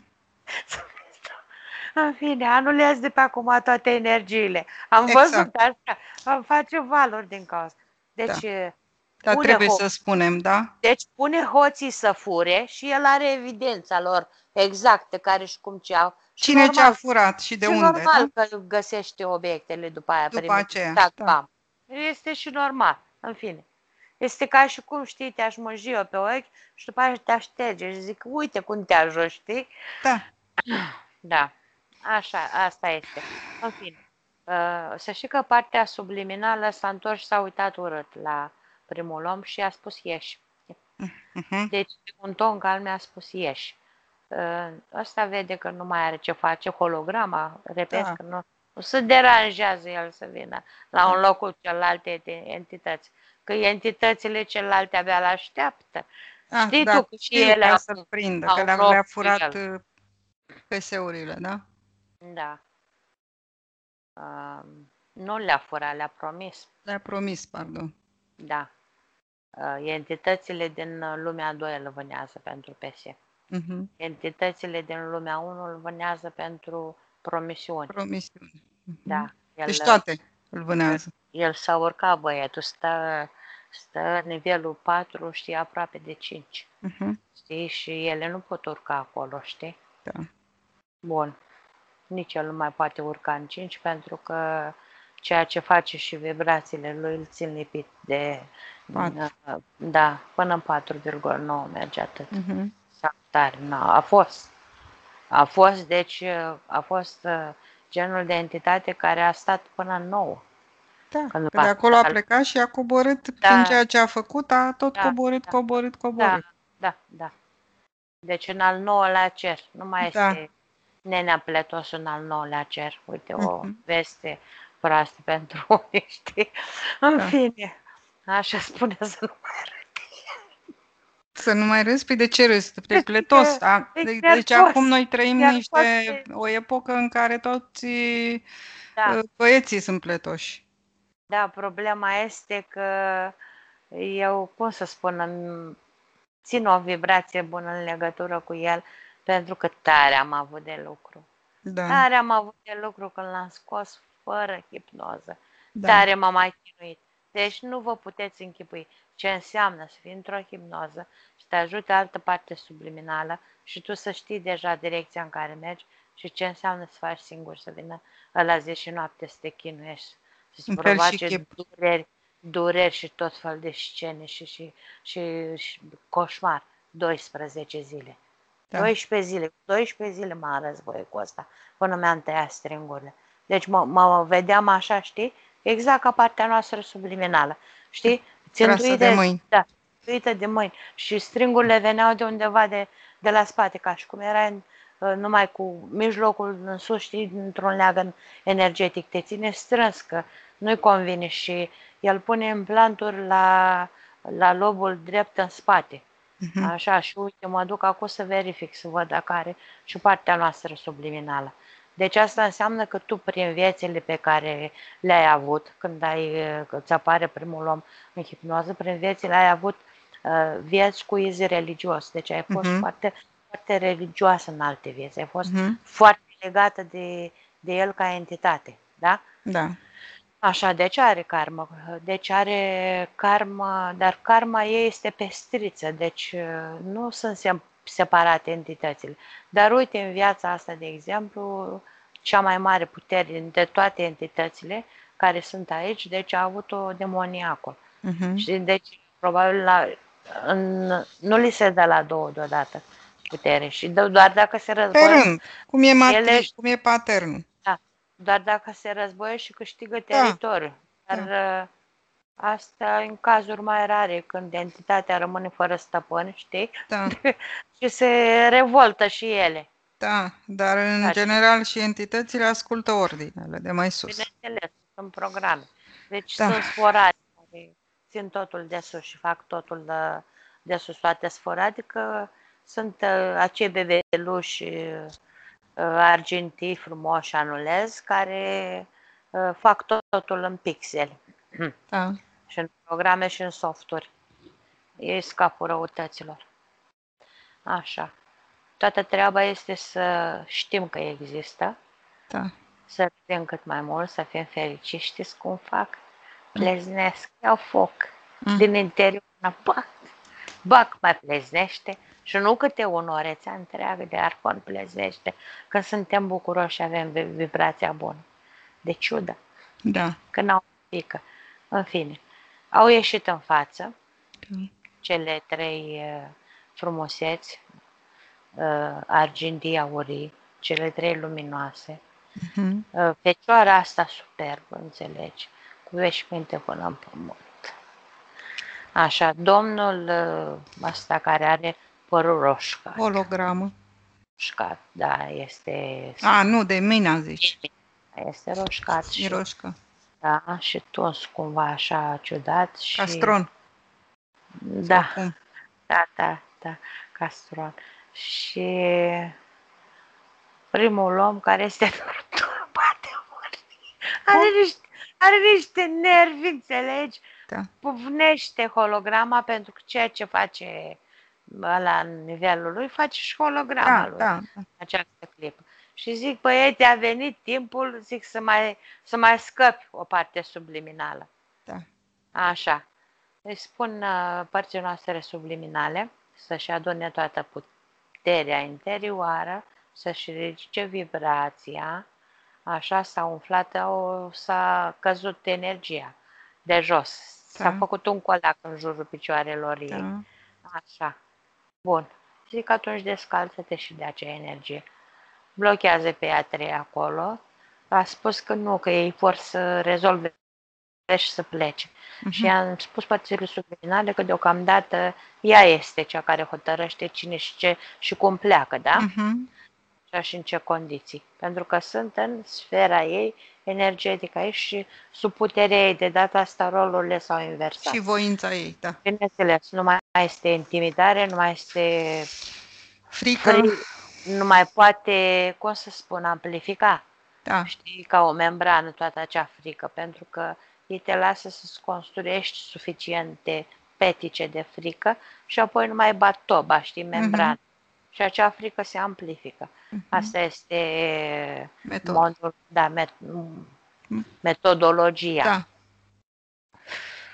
În fine, anulez de pe acum toate energiile. Am Exact. văzut asta, am face valuri din cauza. Deci, Dar pune trebuie ho- să spunem, da? deci pune hoții să fure și el are evidența lor exactă care și cum ce au. Și Cine ce a normal, furat și de și unde, normal da? că găsește obiectele după aia După primite. aceea, Tac, da. bam. Este și normal, în fine. Este ca și cum, știi, te-aș mânji eu pe ochi și după aceea te așterge și zic, uite cum te ajut, știi? Da. Da, așa, asta este. În fine, să știi că partea subliminală s-a întors și s-a uitat urât la primul om și a spus ieși. Mhm. Deci, un ton calm mi-a spus ieși. Ăsta vede că nu mai are ce face, holograma, repet Da. că nu, nu se deranjează el să vină la un loc cu celelalte entități. Că entitățile celelalte abia l-așteaptă. Ah, Știi da, tu că și știu, ele ca au, să-l prindă, că au le-a, rost le-a cu furat el. uh, P S-urile, da? Da. Uh, nu le-a furat, le-a promis. Le-a promis, pardon. Da. Uh, entitățile din lumea doi îl vânează pentru P S. Mhm. Entitățile din lumea unu îl vânează pentru promisiuni. Promisiune. Mhm. Da. El, Deci toate îl vânează. el s-a urcat, băiatul, stă, stă nivelul patru, știi, aproape de cinci. Mhm. Știi? Și ele nu pot urca acolo, știi? Da. Bun. Nici el nu mai poate urca în cinci pentru că ceea ce face și vibrațiile lui îl țin lipit de... Patru. Da, până în patru virgulă nouă merge atât. Mhm. Sau tare, na, a fost. A fost, deci, a fost genul de entitate care a stat până în nouă. Da, Când că de acolo a plecat și a coborât, Da. prin ceea ce a făcut, a tot Da, coborât, da, coborât, Da, coborât. da, da. Deci în al nouălea cer, nu mai Da. este nenea Pletos în al nouălea cer. Uite, o Mhm. veste proastă pentru unii, știi? În Da. fine, așa spune să nu mai arăt. Să nu mai râzi? Păi de ce râzi? De Pletos. A, e de, chiar deci poți, acum noi trăim chiar niște, poți. o epocă în care toți Da, uh, băieții sunt pletoși. da, problema este că eu, cum să spun, îmi țin o vibrație bună în legătură cu el, pentru că tare am avut de lucru. Da, Tare am avut de lucru când l-am scos fără hipnoză. da. Tare m-am mai chinuit. Deci nu vă puteți închipui ce înseamnă să fii într-o hipnoză și te ajute altă parte subliminală și tu să știi deja direcția în care mergi și ce înseamnă să faci singur, să vină ăla zi și noapte să te chinuiești, să-ți În fel și provoace chip. dureri, dureri și tot fel de scene și, și, și, și coșmar. doisprezece zile. Da. doisprezece zile. doisprezece zile m-am război cu ăsta, până mi-am tăiat stringurile. Deci mă, mă vedeam așa, știi? Exact ca partea noastră subliminală. Știi? Trasă de mâini. Da, țintuită de mâini. Și stringurile veneau de undeva de, de la spate, ca și cum era în, numai cu mijlocul în sus, știi, într-un leagăn energetic. Te ține strâns, că nu-i convine și el pune implanturi la, la lobul drept în spate. Mhm. Așa, și uite, mă duc acum să verific, să văd dacă are și partea noastră subliminală. Deci asta înseamnă că tu, prin viețile pe care le-ai avut, când ai, că îți apare primul om în hipnoză, prin viețile ai avut uh, vieți cu iz religios. Deci ai fost Mhm. foarte, foarte religioasă în alte vieți. Ai fost Mhm. foarte legată de, de el ca entitate, da? Da. Așa, deci are karmă, deci are karmă, dar karma ei este pestriță, deci nu sunt separate entitățile. Dar uite, în viața asta, de exemplu, cea mai mare putere dintre toate entitățile care sunt aici, deci a avut-o demoniacul. Mhm. Și deci, probabil, la, în, nu li se dă la două deodată putere și doar dacă se Pe războie, rând. Cum e matri, ele cum e paternul. da, doar dacă se războie și câștigă Da. teritoriul. Dar Da. uh, asta în cazuri mai rare, când entitatea rămâne fără stăpân, știi? Da. Și se revoltă și ele. Da. Dar în Da, general și entitățile ascultă ordinele de mai sus. bineînțeles, sunt programe. Deci Da. sunt sforate care țin totul de sus și fac totul de, de sus, toate sforate, că sunt uh, acei bebeluși uh, argintii frumoși anulezi care uh, fac tot, totul în pixeli. Da. Și în programe și în softuri. Ei scapă răutăților. Așa. Toată treaba este să știm că există, Da. să râdem cât mai mult, să fim fericiți. Știți cum fac? Pleznesc, iau foc Mm. din interior, bac, bac mai pleznește și nu câte un orețea întreagă de arcon pleznește. Când suntem bucuroși și avem vibrația bună. De ciudă. Da. Când au pică. În fine, au ieșit în față Da. cele trei uh, frumuseți, uh, argintii, aurii, cele trei luminoase. Mhm. Uh, fecioara asta superbă, înțelegi, cu veșminte până în pământ. Așa, domnul uh, ăsta care are părul roșcat. Hologramă. Roșcat, da, este... A, nu, de mâine zici. Este roșcat și, Miroșcă. da, și tuns cumva așa ciudat și... Castron. Da, Sau cum? da, da, da, castron. Și primul om care este turbat de mult. Are niște, are niște nervi, înțelegi? Da. Pufnește holograma pentru că ceea ce face ăla în nivelul lui, face și holograma Da, lui da. în această clipă. Și zic, băieți, a venit timpul, zic, să mai, să mai scăpi o parte subliminală. Da. Așa. Îi spun uh, părții noastre subliminale să-și adune toată puterea interioară, să-și ridice vibrația, așa s-a umflat, o, s-a căzut energia de jos. S-a Da. făcut un colac în jurul picioarelor ei. Da. Așa. Bun. Zic, atunci descalță-te și de acea energie. Blochează pe ea trei acolo. A spus că nu, că ei vor să rezolve și să plece. Mhm. Și i-am spus părțile subliminale că deocamdată ea este cea care hotărăște cine și ce și cum pleacă, da? Mhm. Și în ce condiții. Pentru că sunt în sfera ei energetică aici și sub puterea ei. De data asta rolurile s-au inversat. Și voința ei, da. Bineînțeles, nu mai este intimidare, nu mai este Frică. fri, nu mai poate, cum să spun, amplifica. Da. Știi, ca o membrană toată acea frică, pentru că ei te lasă să-ți construiești suficiente petice de frică și apoi nu mai bat toba, știi, membrană. Mhm. Și acea frică se amplifică. Mhm. Asta este Metodă. modul, da, met, metodologia. Da.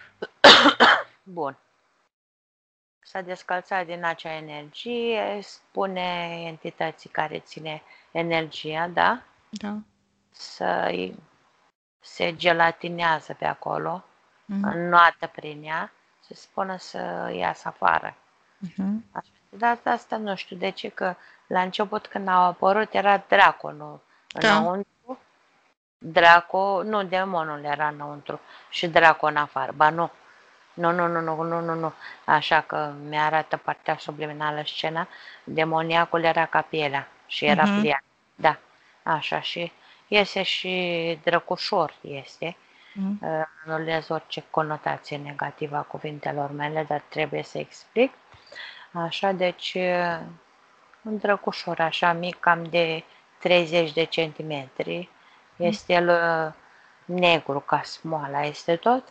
Bun. S-a descălțat din acea energie, spune entității care ține energia, da? Da. Să se gelatinează pe acolo, Mm. înnoată prin ea, să spună să iasă afară. Uh-huh. Dar asta nu știu de ce, că la început când au apărut era draconul Da. înăuntru, draco, nu, demonul era înăuntru și draco în afară. Ba nu, nu, nu, nu, nu, nu, nu, nu. Așa că mi-arată partea subliminală scena, demoniacul era ca pielea și era Uh-huh. pliat. Da, așa și iese și drăcușor este. Uh-huh. Anulez orice conotație negativă a cuvintelor mele, dar trebuie să explic. Așa, deci un drăgușor așa mic, cam de treizeci de centimetri. Este el negru ca smoala, este tot.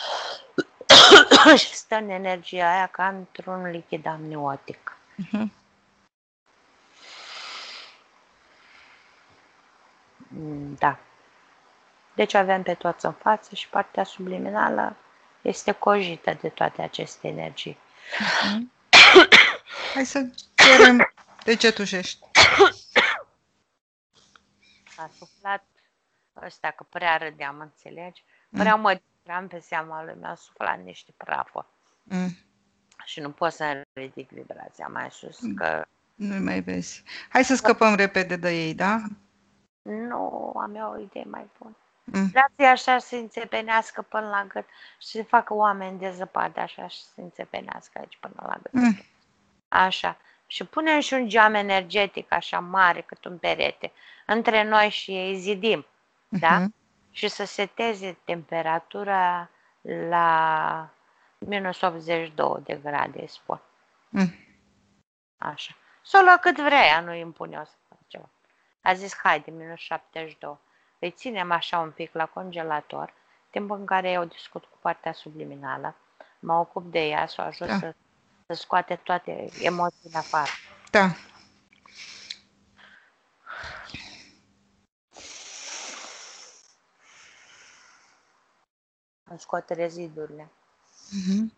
Și stă în energia aia ca într-un lichid amniotic. Uh-huh. Da. Deci avem pe toți în față și partea subliminală este cojită de toate aceste energii. Uh-huh. Hai să cerem. De ce tușești? A suflat ăsta, că prea râdeam, înțelegi? Prea mă distram pe seama lui, mi-a suflat niște prafă. Mm. Și nu pot să ridic vibrația mai sus, că... Nu-i mai vezi. Hai să scăpăm repede de ei, da? Nu, am eu o idee mai bună. Mm. Vreau așa să înțepenească până la gât și să facă oameni de zăpadă așa și să înțepenească aici până la gât. Mm. Așa. Și punem și un geam energetic așa mare cât un perete. Între noi și ei zidim. Da? Uh-huh. Și să seteze temperatura la minus optzeci și doi de grade, spun. Mm. Așa. Să o lua cât vrea, ea nu-i impune o să fac ceva. A zis, haide, minus șaptezeci și doi. Îi ținem așa un pic la congelator, timp în care eu discut cu partea subliminală, mă ocup de ea, să o ajut Da. să, să scoate toate emoțiile afară. Da. Îmi scoate rezidurile. Uh-huh.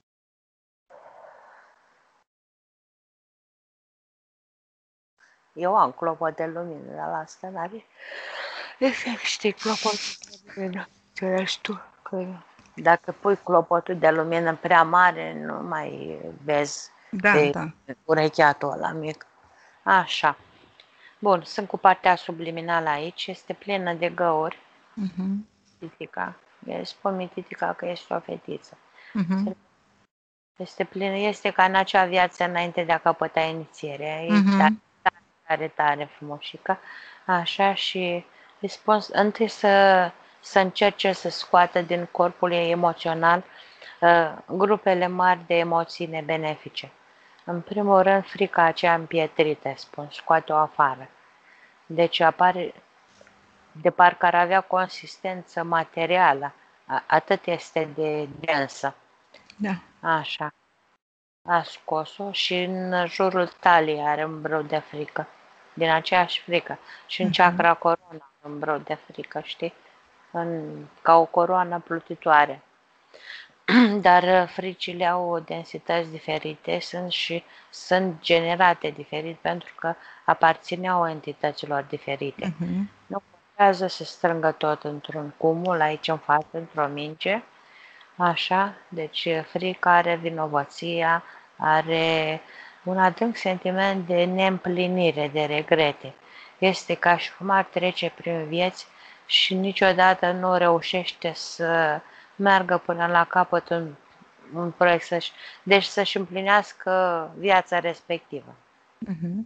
Eu am clopot de lumină, dar la asta n-are efect, știi, clopotul de lumină. Înțelegi tu? Că dacă pui clopotul de lumină prea mare, nu mai vezi Da, pe da. urecheatul ăla mic. Așa. Bun, sunt cu partea subliminală aici, este plină de găuri. Uh-huh. Titica. Spun Mititica că este o fetiță. Uh-huh. Este plină, este ca în acea viață înainte de a căpăta inițierea. E Uh-huh. tare, tare, tare, tare frumoșică. Așa, și îi spun întâi să, să încerce să scoată din corpul ei emoțional uh, grupele mari de emoții nebenefice. În primul rând, frica aceea împietrită, spun, scoate-o afară. Deci apare, de parcă ar avea consistență materială, atât este de densă. Da. Așa. A scos-o și în jurul taliei are un brâu de frică, din aceeași frică. Și în chakra corona un brâu de frică, știi? În, ca o coroană plutitoare. Dar fricile au densități diferite, sunt și sunt generate diferit pentru că aparțineau entităților diferite. Uh-huh. Nu contează să strângă tot într-un cumul, aici în față, într-o minge. Așa, deci frica are vinovăția, are un adânc sentiment de neîmplinire, de regrete. Este ca și cum ar trece prin vieți și niciodată nu reușește să meargă până la capăt un, un proiect, să-și, deci să-și împlinească viața respectivă. Uh-huh.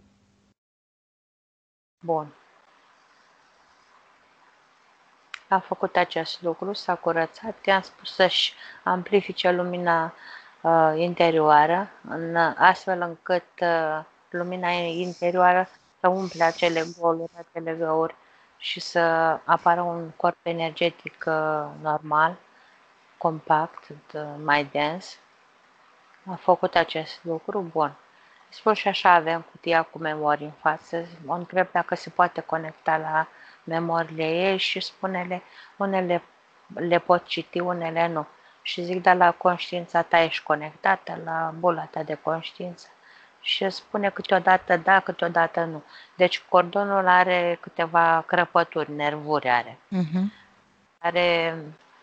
Bun. A făcut acest lucru, s-a curățat, i-am spus să-și amplifice lumina uh, interioară, în, astfel încât uh, lumina interioară să umple acele goluri, acele găuri și să apară un corp energetic uh, normal, compact, mai dens. A făcut acest lucru, bun. Spun și așa, avem cutia cu memorii în față, o întreb dacă se poate conecta la memoriile ei și spune-le, unele le pot citi, unele nu. Și zic, dar la conștiința ta ești conectată, la bula ta de conștiință? Și îți spune câteodată da, câteodată nu. Deci cordonul are câteva crăpături, nervuri are. Mhm. Are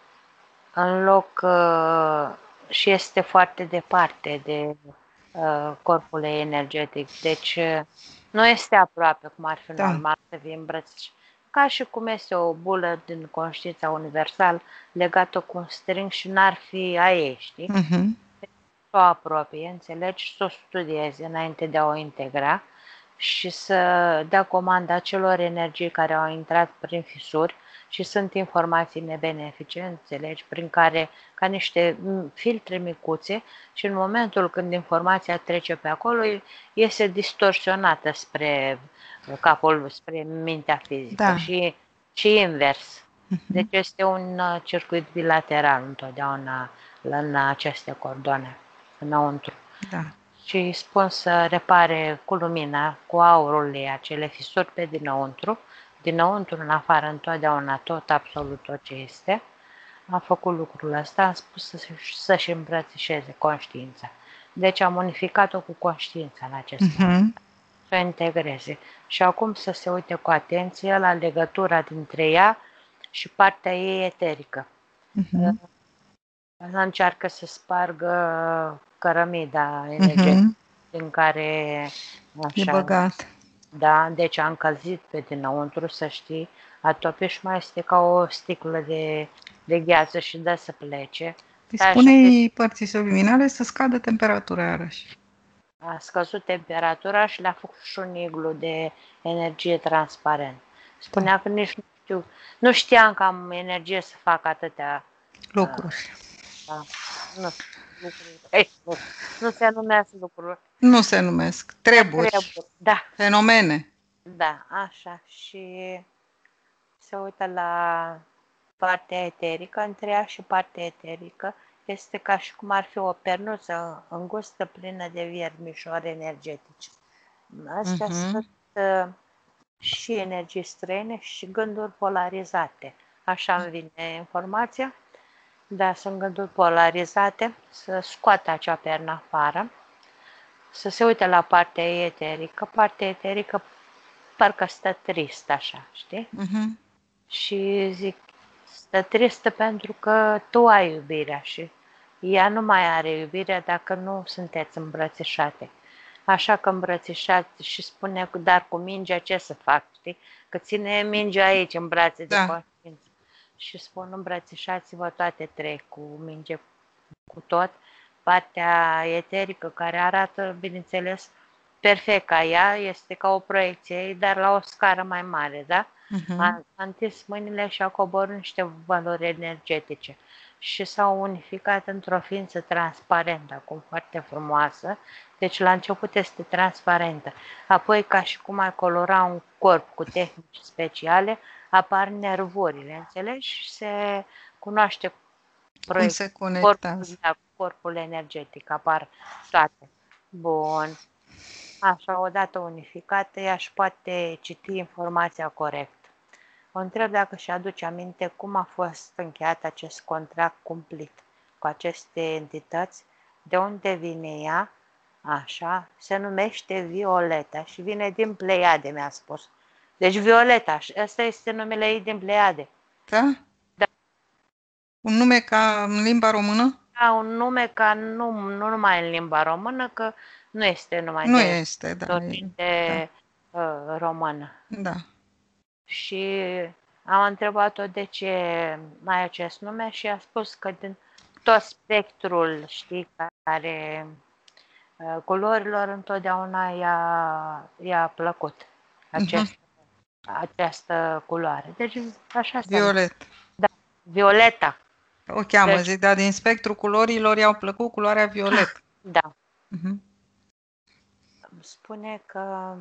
în loc uh, și este foarte departe de uh, corpul energetic. Deci uh, nu este aproape, cum ar fi Da. normal să fie îmbrățișat. Ca și cum este o bulă din conștiința universal legată cu un string și n-ar fi a ei, știi? Mhm. Să o apropie, înțelegi, să o studieze înainte de a o integra și să dea comanda celor energii care au intrat prin fisuri și sunt informații nebenefice, înțelegi, prin care, ca niște filtre micuțe, și în momentul când informația trece pe acolo, iese distorsionată spre capul, spre mintea fizică Da. și, și invers. Mhm. Deci este un uh, circuit bilateral întotdeauna în aceste cordoane, înăuntru. Da. Și îi spun să repare cu lumina, cu aurul ei, acele fisuri pe dinăuntru, dinăuntru în afară, întotdeauna tot, absolut tot ce este. Am făcut lucrul ăsta, am spus să, să-și îmbrățișeze conștiința. Deci am unificat-o cu conștiința în acest moment, Mhm. să o integreze. Și acum să se uite cu atenție la legătura dintre ea și partea ei eterică. Mhm. Încearcă să spargă cărămida energetică Mhm. în care, E așa, băgat. da, deci a încălzit pe dinăuntru, să știi, atope și mai este ca o sticlă de, de gheață și dă să plece. Îi Dar așa de- spune părții subliminale să scadă temperatura iarăși. a scăzut temperatura și le-a făcut și un iglu de energie transparent. Spunea că nici nu știu, nu știam că am energie să fac atâtea. Lucruri. Da, nu, lucruri. Ei, nu, nu se numesc lucruri. Nu se numesc. Treburi. Treburi. Da, Fenomene. da, așa. Și se uită la partea eterică, între ea și partea eterică este ca și cum ar fi o pernuță îngustă plină de viermișori energetice. Astea Mhm. sunt uh, și energii străine și gânduri polarizate. Așa îmi vine informația. Da, sunt gânduri polarizate, să scoată acea pernă afară, să se uite la partea eterică. Partea eterică parcă stă trist așa, știi? Mhm. Și zic, stă tristă pentru că tu ai iubirea și ea nu mai are iubirea dacă nu sunteți îmbrățișate. Așa că îmbrățișați și spune, dar cu mingea ce să fac, știi? Că ține mingea aici în brațe de Da. conștiință. Și spun, îmbrățișați-vă toate trei cu minge, cu tot. Partea eterică care arată, bineînțeles, perfect ca ea, este ca o proiecție ei, dar la o scară mai mare, da? Mhm. A, a întins mâinile și a coborât niște valori energetice și s-au unificat într-o ființă transparentă, acum foarte frumoasă. Deci la început este transparentă. Apoi, ca și cum ai colora un corp cu tehnici speciale, apar nervurile, înțelegi? Și se cunoaște Cum proiect, se corpul, conectează. da, corpul energetic, apar toate. Bun. Așa, odată unificată, ea își poate citi informația corect. O întreb dacă și aduce aminte cum a fost încheiat acest contract cumplit cu aceste entități, de unde vine ea, așa, se numește Violeta și vine din Pleiade, mi-a spus. Deci Violeta, ăsta este numele ei din Pleiade. Da? Da. Un nume ca în limba română? Da, un nume ca nu, nu numai în limba română, că nu este numai Nu de este, da. E, origine uh, română. da. Și am întrebat-o de ce ai acest nume și a spus că din tot spectrul, știi, care uh, culorilor întotdeauna i-a, i-a plăcut acest, Mhm. această culoare. Deci așa se numește. Violet. Da, Violeta. O cheamă, Deci, zic, dar din spectrul culorilor i-au plăcut culoarea violet. da. Mhm. Îmi spune că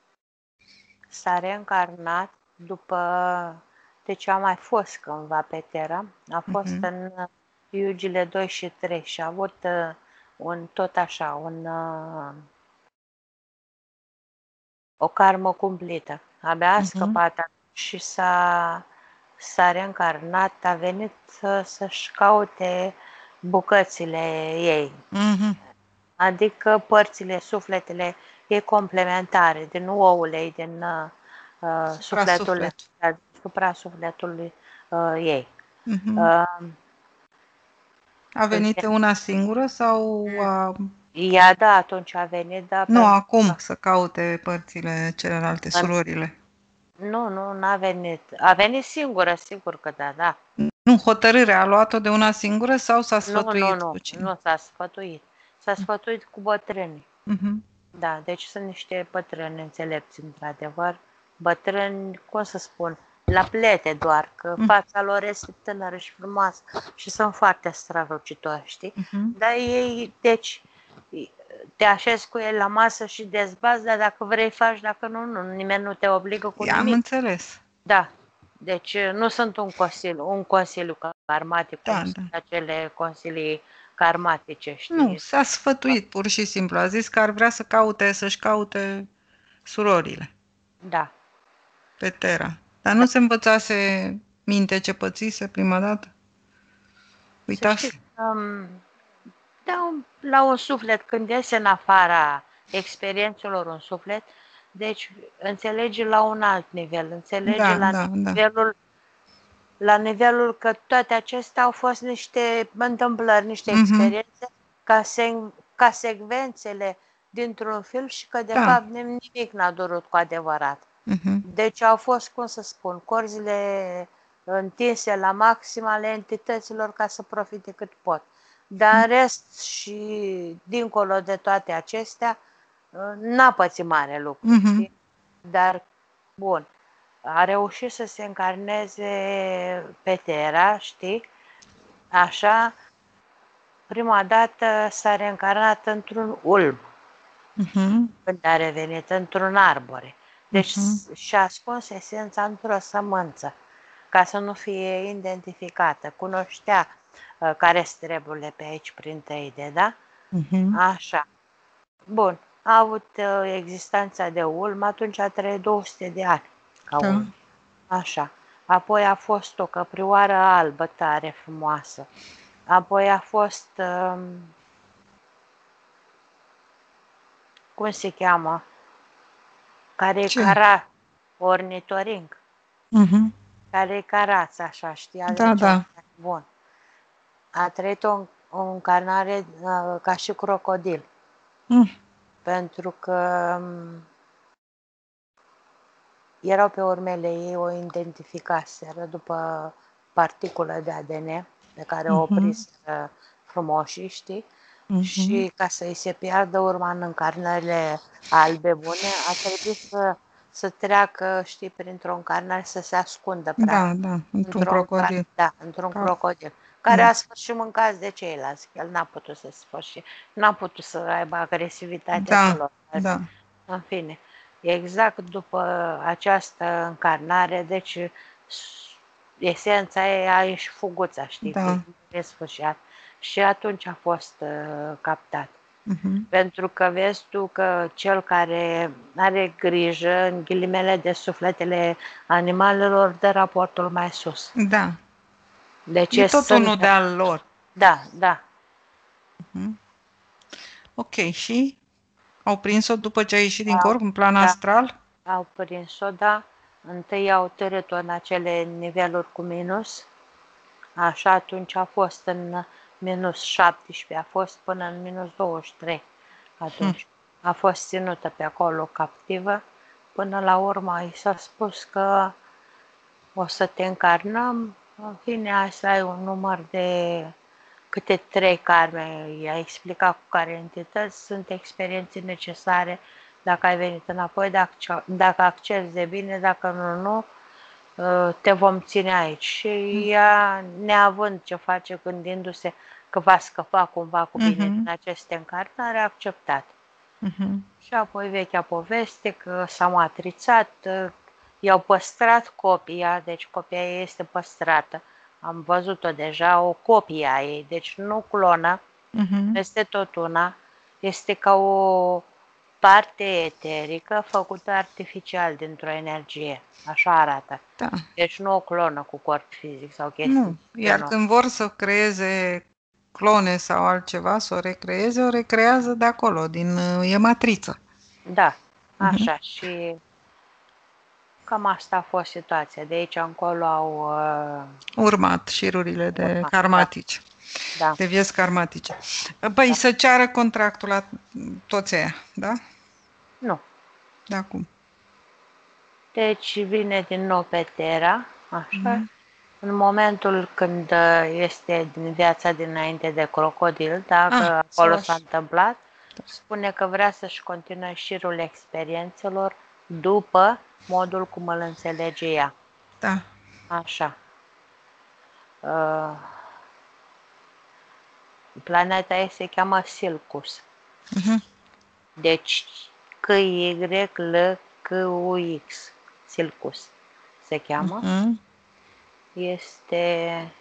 s-a reîncarnat după, deci a mai fost cândva pe Terra, a fost Mhm. în Iugile doi și trei și a avut uh, un, tot așa, un, uh, o karmă cumplită. Abia a Mhm. scăpat și s-a, s-a reîncarnat, a venit să, să-și caute bucățile ei, Mhm. adică părțile, sufletele ei complementare, din oul ei, din uh, sufletul, Supra-suflet. supra-sufletului uh, ei. Mhm. Uh, A venit una singură sau a... ea, da, atunci a venit, dar Nu, pentru acum că să caute părțile celelalte, surorile. nu, nu, n-a venit. A venit singură, sigur că da, da. Nu, hotărârea a luat-o de una singură sau s-a Nu, nu, sfătuit nu, cu cine? nu s-a sfătuit. S-a sfătuit cu bătrânii. Mhm. Da, deci sunt niște bătrâni înțelepți, într-adevăr. Bătrâni, cum să spun, la plete doar, că Mm. fața lor este tânără și frumoasă și sunt foarte strălucitori, știi? Mhm. Dar ei, deci, te așezi cu el la masă și dezbați, dar dacă vrei faci, dacă nu, nu, nimeni nu te obligă cu Am nimic. înțeles. Da, deci nu sunt un consiliu, un consiliu karmatic, Da, cum da. sunt acele consilii karmatice, știi? Nu, s-a sfătuit pur și simplu. A zis că ar vrea să caute, să-și caute surorile Da. pe Terra. Dar nu se învățase minte ce pățise prima dată? Să Uitase? știi, um, da, un- la un suflet, când iese în afara experiențelor un suflet, deci înțelege la un alt nivel, înțelege Da, la da, da. nivelul la nivelul că toate acestea au fost niște întâmplări, niște Mhm. experiențe ca, se, ca secvențele dintr-un film și că de Da. fapt nimic n-a durut cu adevărat. Mhm. Deci au fost, cum să spun, corzile întinse la maxim ale entităților ca să profite cât pot. Dar în rest și dincolo de toate acestea, n-a pățit mare lucru, Mhm. știi? Dar, bun, a reușit să se încarneze pe Terra, știi? Așa, prima dată s-a reîncarnat într-un ulm, Mhm. când a revenit într-un arbore. Deci Mhm. și-a ascuns esența într-o sămânță, ca să nu fie identificată. Cunoștea uh, care sunt treburile pe aici prin tăide, da? Mhm. Așa. Bun. A avut uh, existența de ulm, atunci a trăit două sute de ani ca Da. ulm. Așa. Apoi a fost o căprioară albă tare frumoasă. Apoi a fost, uh, cum se cheamă, care e Ce? cara, ornitorinc, Mhm. care e carață, așa, știi, Da, deci da. bun. A trăit o, o încarnare uh, ca și crocodil, Mm. pentru că um, erau pe urmele ei, o identificaseră după particulă de A D N pe care o Mhm. opriseră frumoșii, știi? Mhm. Și ca să îi se piardă urma în încarnările albe bune, a trebuit să, să treacă, știi, printr-o încarnare, să se ascundă, Da, practic, da, într-un într-o încar- crocodil. da, într-un Ca... crocodil, care Da. a sfârșit mâncați de ceilalți, că el n-a putut să sfârșit, n-a putut să aibă agresivitatea Da, celorlalți. da. În fine, exact după această încarnare, deci esența ei a ieșit fuguța, știi, Da. nesfârșit. Și atunci a fost uh, captat. Mhm. Pentru că vezi tu că cel care are grijă, în ghilimele, de sufletele animalelor, dă raportul mai sus. Da. Deci E tot sunt... unul de al lor. Da, da. Mhm. Ok, și au prins-o după ce a ieșit din Au, corp, în plan da, astral? au prins-o, da. Întâi au târât-o în acele niveluri cu minus. Așa, atunci a fost în minus șaptesprezece, a fost până în minus douăzeci și trei. Atunci a fost ținută pe acolo captivă. Până la urmă i s-a spus că o să te încarnăm. În fine, asta ai un număr de câte trei karme, i-a explicat cu care entități sunt experiențe necesare dacă ai venit înapoi, dacă, dacă accepti de bine, dacă nu, nu, te vom ține aici. Și ea, neavând ce face, gândindu-se că va scăpa cumva cu bine Mhm. din aceste încarnare, a acceptat. Mhm. Și apoi vechea poveste că s-a matrițat, i-au păstrat copia, deci copia ei este păstrată. Am văzut-o deja, o copie a ei, deci nu clonă, Mhm. este tot una, este ca o parte eterică făcută artificial dintr-o energie, așa arată. Da. Deci nu o clonă cu corp fizic sau chestii Nu. de Iar genul. când vor să creeze clone sau altceva, să o recreeze, o recrează de acolo, din, e matriță. Da, așa. Uh-huh. Și cam asta a fost situația. De aici încolo au uh, Urmat șirurile de urmat. karmatice, Da. de vieți karmatice. Păi Da. să ceară contractul la toți aia, da? Nu. Da, cum? Deci vine din nou pe Terra, așa, Mhm. în momentul când uh, este din viața dinainte de crocodil, dacă Ah, acolo să s-a întâmplat, spune că vrea să-și continue șirul experiențelor după modul cum îl înțelege ea. Da. Așa. Uh, planeta ei se cheamă Silcus. Mhm. Deci C Y L C U X. Silcus se cheamă. Mhm. Este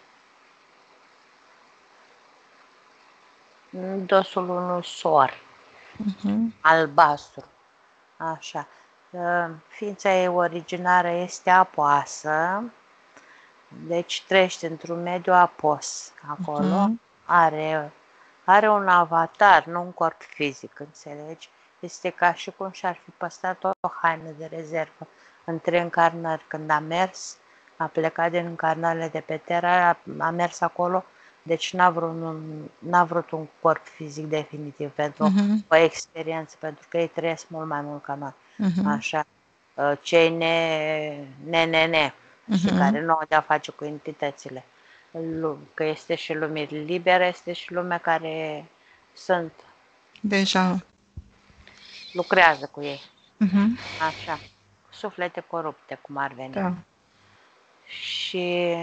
în dosul unui soar Mhm. albastru. Așa. Ființa ei originară este apoasă, deci trăiește într-un mediu apos acolo. Mhm. Are, are un avatar, nu un corp fizic, înțelegi? Este ca și cum și-ar fi păstrat o haină de rezervă între încarnări. Când a mers, a plecat din încarnările de pe Terra, a, a mers acolo, deci n-a vrut, un, n-a vrut un corp fizic definitiv pentru Mhm. o experiență, pentru că ei trăiesc mult mai mult ca noi. Mhm. Așa, cei ne, ne, ne, ne și care Mhm. nu au de-a face cu entitățile. Că este și lumea liberă, este și lumea care sunt, Deja. lucrează cu ei. Mhm. Așa, suflete corupte, cum ar veni. Da. Și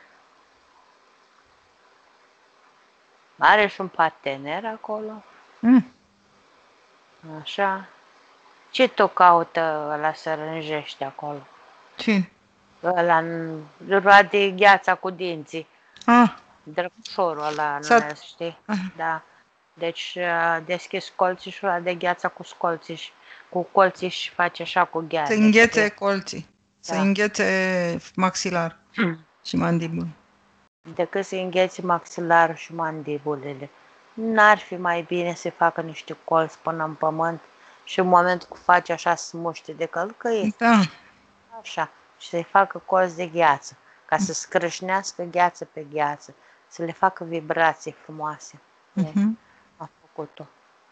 are și un partener acolo. Mm. Așa. Ce tot caută ăla să rânjește acolo? Cine? Ăla roade gheața cu dinții. Ah. Drăgușorul ăla, S-a... nu știi? Ah. Da. Deci a deschis colții și ăla de gheața cu colții și cu colții și face așa cu Să gheață. înghețe colții. Să Da. înghețe maxilar și mandibul. Decât să îngheți maxilarul și mandibulele. N-ar fi mai bine să facă niște colți până în pământ și în momentul că face așa smuște de călcăie, Da. așa, și să-i facă colți de gheață, ca să scrâșnească gheață pe gheață, să le facă vibrații frumoase. Mhm. A făcut-o.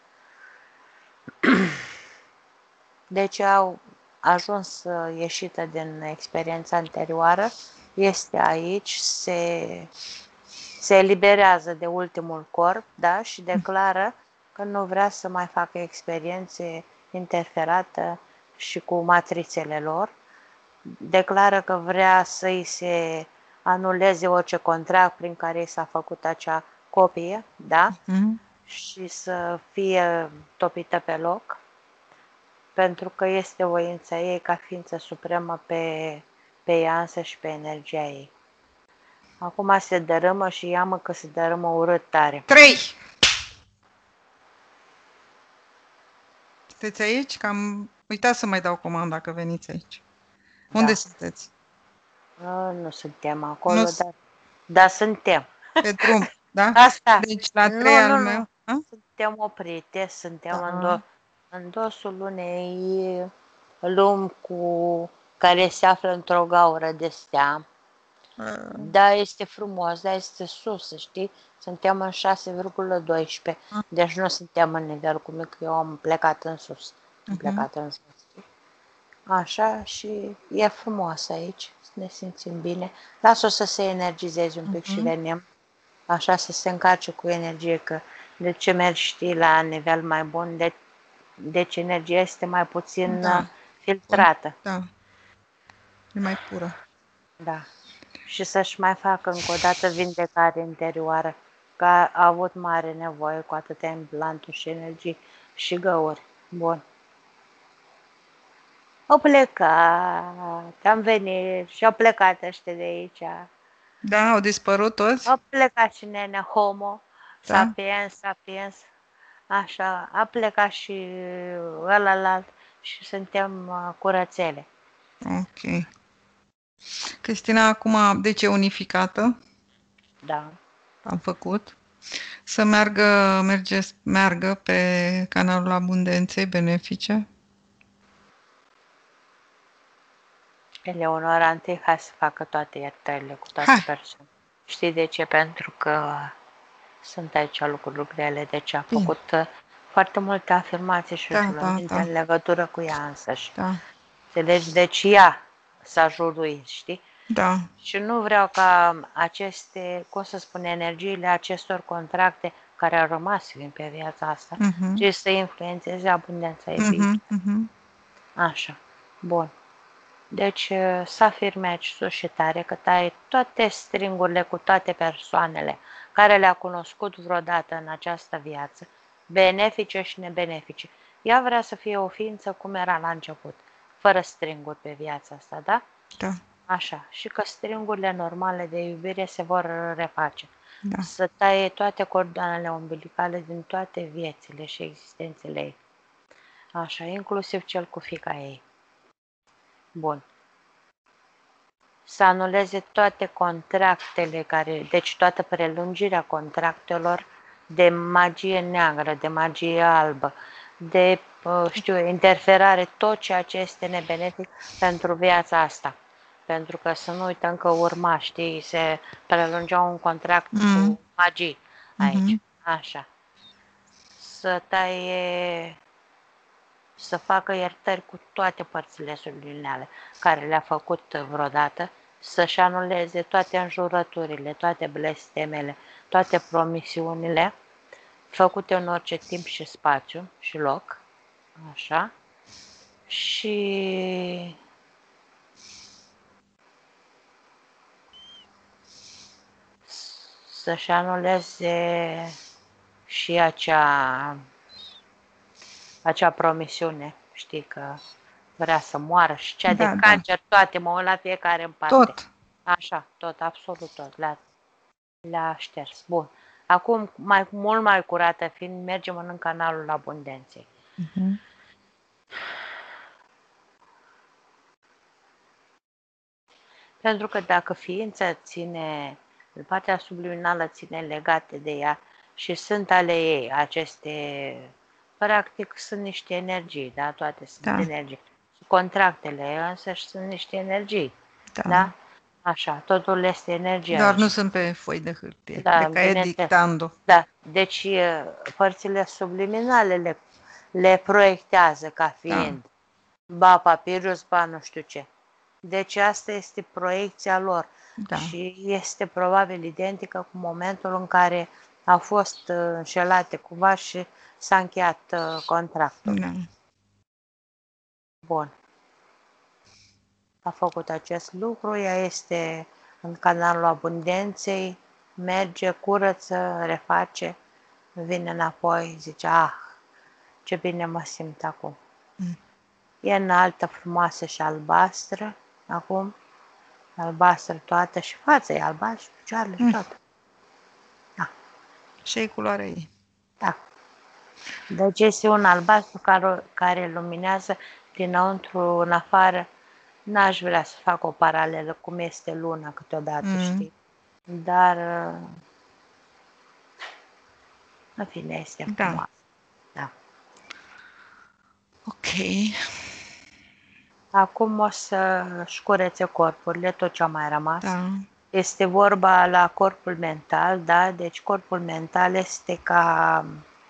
Deci au ajuns ieșită din experiența anterioară, este aici, se, se eliberează de ultimul corp, da, și declară că nu vrea să mai facă experiențe interferate și cu matrițele lor. Declară că vrea să-i se anuleze orice contract prin care i s-a făcut acea copie, da, Mhm. și să fie topită pe loc, pentru că este voința ei ca ființă supremă pe, pe ea însă și pe energia ei. Acum se dărâmă și iamă că se dărâmă urât tare. Trei! Sunteți aici? Că am uitat să mai dau comanda că veniți aici. Unde Da. sunteți? Nu, nu suntem acolo, Nu, dar, dar suntem. pe drum, da? Asta. Deci la Nu, trei al nu, meu. nu. A? Suntem oprite, suntem Da. în, do- în dosul unei lumi cu, care se află într-o gaură de stea. Da, este frumos, da, este sus, știi? Suntem în șase virgulă doisprezece, deci nu suntem în nivel cum e, că eu am plecat în sus. Am Uh-huh. plecat în sus, știi? Așa, și e frumos aici, ne simțim bine. Lasă-o să se energizeze un pic uh-huh. și venim, așa să se încarce cu energie, că de ce mergi, știi, la nivel mai bun, de, deci energia este mai puțin Da. filtrată. Da. E mai pură. Da. Și să-și mai facă încă o dată vindecare interioară, că a avut mare nevoie cu atâtea implanturi și energii și găuri. Bun. Au plecat, am venit și au plecat ăștia de aici. Da, au dispărut toți? Au plecat și nene Homo, Da. sapiens, sapiens, așa, a plecat și ălălalt și suntem curățele. Ok. Cristina, acum, deci e unificată? Da. Am făcut. Să meargă, merge, meargă pe canalul Abundenței benefice? Eleonora, întâi hai să facă toate iertările cu toate Hai, persoanele. Știi de ce? Pentru că sunt aici lucruri grele, deci a bine. făcut uh, foarte multe afirmații și Da, da, jurăminte da, în legătură cu ea însăși. da, Înțelegi? Deci ea s-a juruit, știi? da, Și nu vreau ca aceste, cum să spun, energiile acestor contracte care au rămas vin pe viața asta, mhm, ci să influențeze abundența ei mhm, viitoare. mhm, Așa, bun. Deci să afirme aici sus și tare că tai toate stringurile cu toate persoanele care le-a cunoscut vreodată în această viață, benefice și nebenefice. Ea vrea să fie o ființă cum era la început, fără stringuri pe viața asta, da? da, Așa, și că stringurile normale de iubire se vor reface. da, Să taie toate cordoanele umbilicale din toate viețile și existențele ei. Așa, inclusiv cel cu fiica ei. Bun. Să anuleze toate contractele care, deci toată prelungirea contractelor de magie neagră, de magie albă, de, știu, interferare, tot ceea ce este nebenefic pentru viața asta. Pentru că să nu uităm că urma, știi, se prelungea un contract mm, cu magii aici. mhm, Așa. Să taie, să facă iertări cu toate părțile subliminale care le-a făcut vreodată, să-și anuleze toate înjurăturile, toate blestemele, toate promisiunile făcute în orice timp și spațiu și loc, așa, și să-și anuleze și acea, acea promisiune, știi, că vrea să moară și cea de da, da, cancer, toate, mă uit la fiecare în parte. tot, Așa, tot, absolut tot, le-a, le-a șters. Bun. Acum, mai, mult mai curată fiind, mergem în canalul abundenței. mhm, Pentru că dacă ființa ține, partea subliminală ține legate de ea și sunt ale ei aceste, practic sunt niște energii, da? Toate sunt da, energii. Contractele însă sunt niște energii, da, da? Așa, totul este energie doar nu aici. sunt pe foi de hârtie, Da, de caiet bineînțeles. dictando, Da, deci părțile subliminale le, le proiectează ca da, fiind ba papirus, ba nu știu ce. Deci asta este proiecția lor da, și este probabil identică cu momentul în care au fost înșelate cumva și s-a încheiat contractul. da, Bun. A făcut acest lucru, ea este în canalul abundenței, merge, curăță, reface, vine înapoi, zice, ah, ce bine mă simt acum. mm, E înaltă, frumoasă și albastră, acum, albastră toată și fața e albastră, picioarele și mm. tot. Da, Și culoarea ei. da. Deci este un albastru care, care luminează dinăuntru în afară. N-aș vrea să fac o paralelă cum este luna câteodată, Mm, știi? Dar, în fine, este da, frumoasă. Da. ok, Acum o să-și curețe corpurile, tot ce a mai rămas. da, Este vorba la corpul mental, da? Deci corpul mental este ca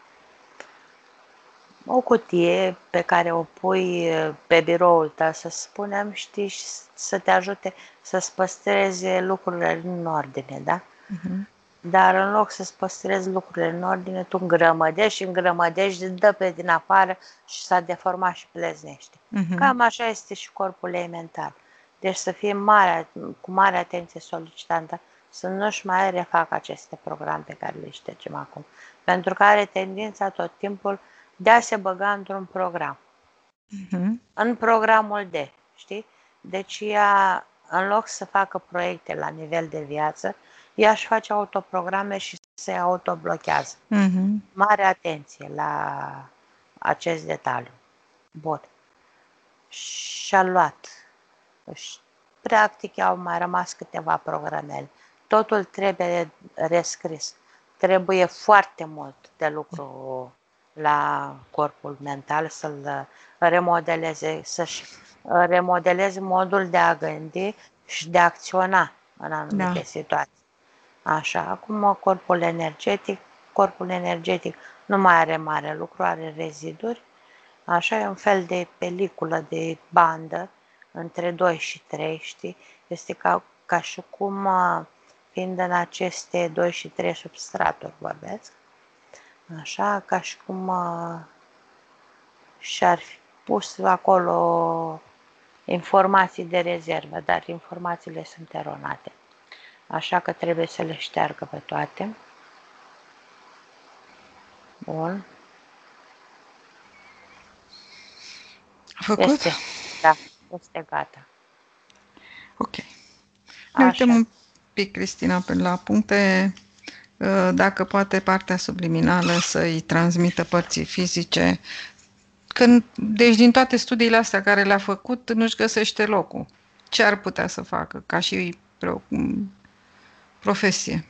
o cutie pe care o pui pe biroul tău, să spunem, știi, și să te ajute să-ți păstreze lucrurile în ordine, da? mhm, Dar în loc să-ți păstrezi lucrurile în ordine, tu îngrămădești și îngrămădești, dă pe din afară și s-a deformat și pleznește. mhm, Cam așa este și corpul ei mental. Deci să fie mare, cu mare atenție solicitantă, să nu-și mai refacă aceste programe pe care le ștergem acum. Pentru că are tendința tot timpul de a se băga într-un program. mhm, În programul de, știi? Deci ea, în loc să facă proiecte la nivel de viață, ea își face autoprograme și se autoblochează. mhm, Mare atenție la acest detaliu. Bun. Și-a luat. Și, practic, au mai rămas câteva programele. Totul trebuie rescris. trebuie foarte mult de lucru la corpul mental să-l remodeleze, să-și remodeleze modul de a gândi și de a acționa în anumite Da. situații. Așa, acum corpul energetic, corpul energetic nu mai are mare lucru, are reziduri. Așa, e un fel de peliculă, de bandă între doi și trei, știi? Este ca, ca și cum, fiind în aceste doi și trei substraturi, vorbesc, așa, ca și cum și-ar fi pus acolo informații de rezervă, dar informațiile sunt eronate. Așa că trebuie să le șteargă pe toate. Bun. A făcut? Este, da, este gata. Ok. Ne uităm Așa. un pic, Cristina, pe la puncte, dacă poate partea subliminală să-i transmită părții fizice. Când, deci din toate studiile astea care le-a făcut, nu-și găsește locul. Ce ar putea să facă ca și profesie?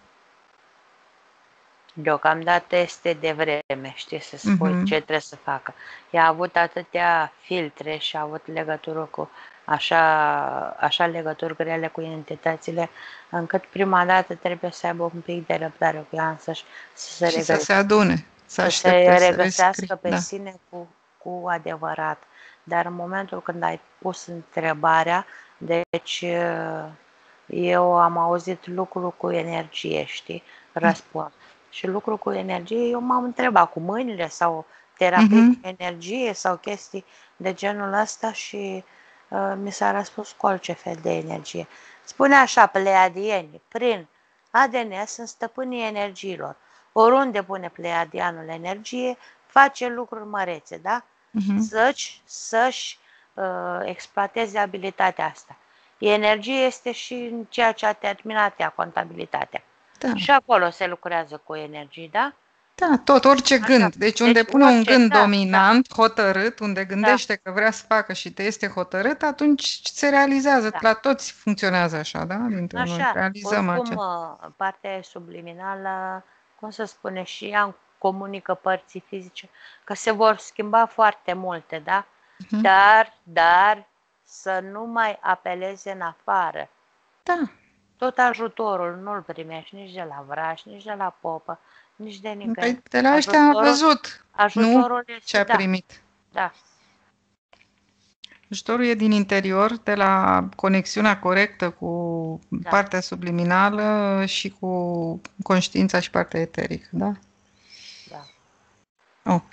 Deocamdată este de vreme, știi, să spui uh-huh. ce trebuie să facă. Ea a avut atâtea filtre și a avut legătură cu așa, așa legături grele cu entitățile, încât prima dată trebuie să aibă un pic de răbdare cu ea însăși, să se, și regă... să se adune, să, să se regăsească să pe da. sine cu, cu adevărat. Dar în momentul când ai pus întrebarea, deci eu am auzit lucru cu energie, știi, răspuns. Și lucru cu energie, eu m-am întrebat cu mâinile sau terapie uh-huh. cu energie sau chestii de genul ăsta și uh, mi s-a răspuns cu orice fel de energie. Spune așa, pleiadieni, prin A D N sunt stăpânii energiilor. Oriunde pune pleiadianul energie, face lucruri mărețe, da? Uh-huh. Să-și, să-și uh, exploateze abilitatea asta. Energie este și în ceea ce a terminat ea, contabilitatea. Da. Și acolo se lucrează cu energii, da? Da, tot, orice Așa. gând. Deci unde deci, pune orice, un gând da, dominant, da. hotărât, unde gândește da. că vrea să facă și te este hotărât, atunci se realizează. Da. La toți funcționează așa, da? Dintre așa, noi realizăm oricum, acea. partea subliminală, cum să spune, și ea comunică părții fizice, că se vor schimba foarte multe, da? Uh-huh. Dar, dar, să nu mai apeleze în afară. Da. Tot ajutorul nu-l primești nici de la vraș, nici de la popă, nici de nicăieri. Păi de la ăștia am văzut, ajutorul nu este, ce a primit. Da. da. Ajutorul e din interior, de la conexiunea corectă cu da. partea subliminală și cu conștiința și partea eterică, da? Da. Ok.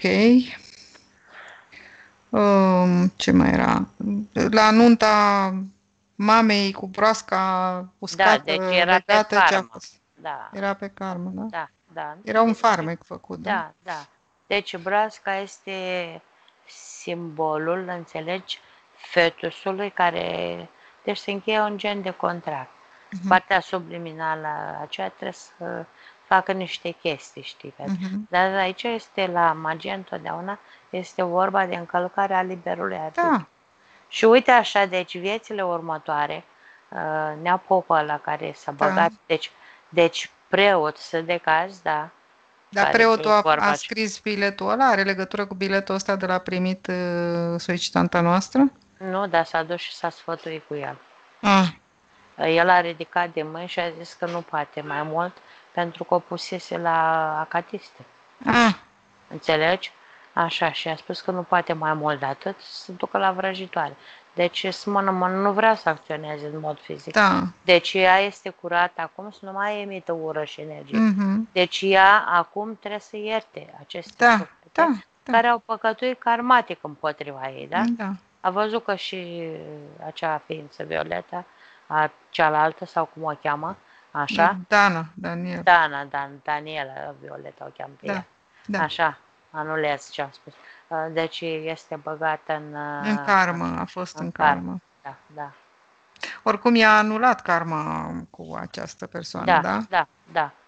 Um, ce mai era? La nunta mamei cu broasca uscată, da, deci era legată, pe karmă. Ce a fost? Da. Era pe karmă, da? Da, da. Era un deci, farmec făcut, da? Da, da. Deci broasca este simbolul, înțelegi, fetusului care... Deci se încheie un gen de contract. Uh-huh. Partea subliminală aceea trebuie să facă niște chestii, știi? Uh-huh. Dar aici este la magie întotdeauna, este vorba de încălcarea liberului arbitru. Da. Și uite așa, deci viețile următoare, Nea Popă la care s-a băgat, da. deci, deci preot să decazi, da. Dar preotul a, a scris biletul ăla? Are legătură cu biletul ăsta de la primit uh, solicitanta noastră? Nu, dar s-a dus și s-a sfătuit cu el. Ah. El a ridicat de mâini și a zis că nu poate mai mult pentru că o pusese la acatiste. Ah. Înțelegi? Așa, și a spus că nu poate mai mult de atât să ducă la vrăjitoare. Deci smănămână nu vrea să acționeze în mod fizic. Da. Deci ea este curată acum să nu mai emită ură și energie. Mm-hmm. Deci ea acum trebuie să ierte aceste da. suflete da. care au păcătuit karmatic împotriva ei, da? Da. A văzut că și acea ființă Violeta, a cealaltă, sau cum o cheamă, așa? Dana, Daniela. Dana, Dan, Daniela, Violeta o cheamă pe da. ea. Da. Așa, anulez ce am spus. Deci este băgată în... În karmă, a fost în, în karmă. karmă. Da, da. Oricum i-a anulat karma cu această persoană, da? Da, da, da.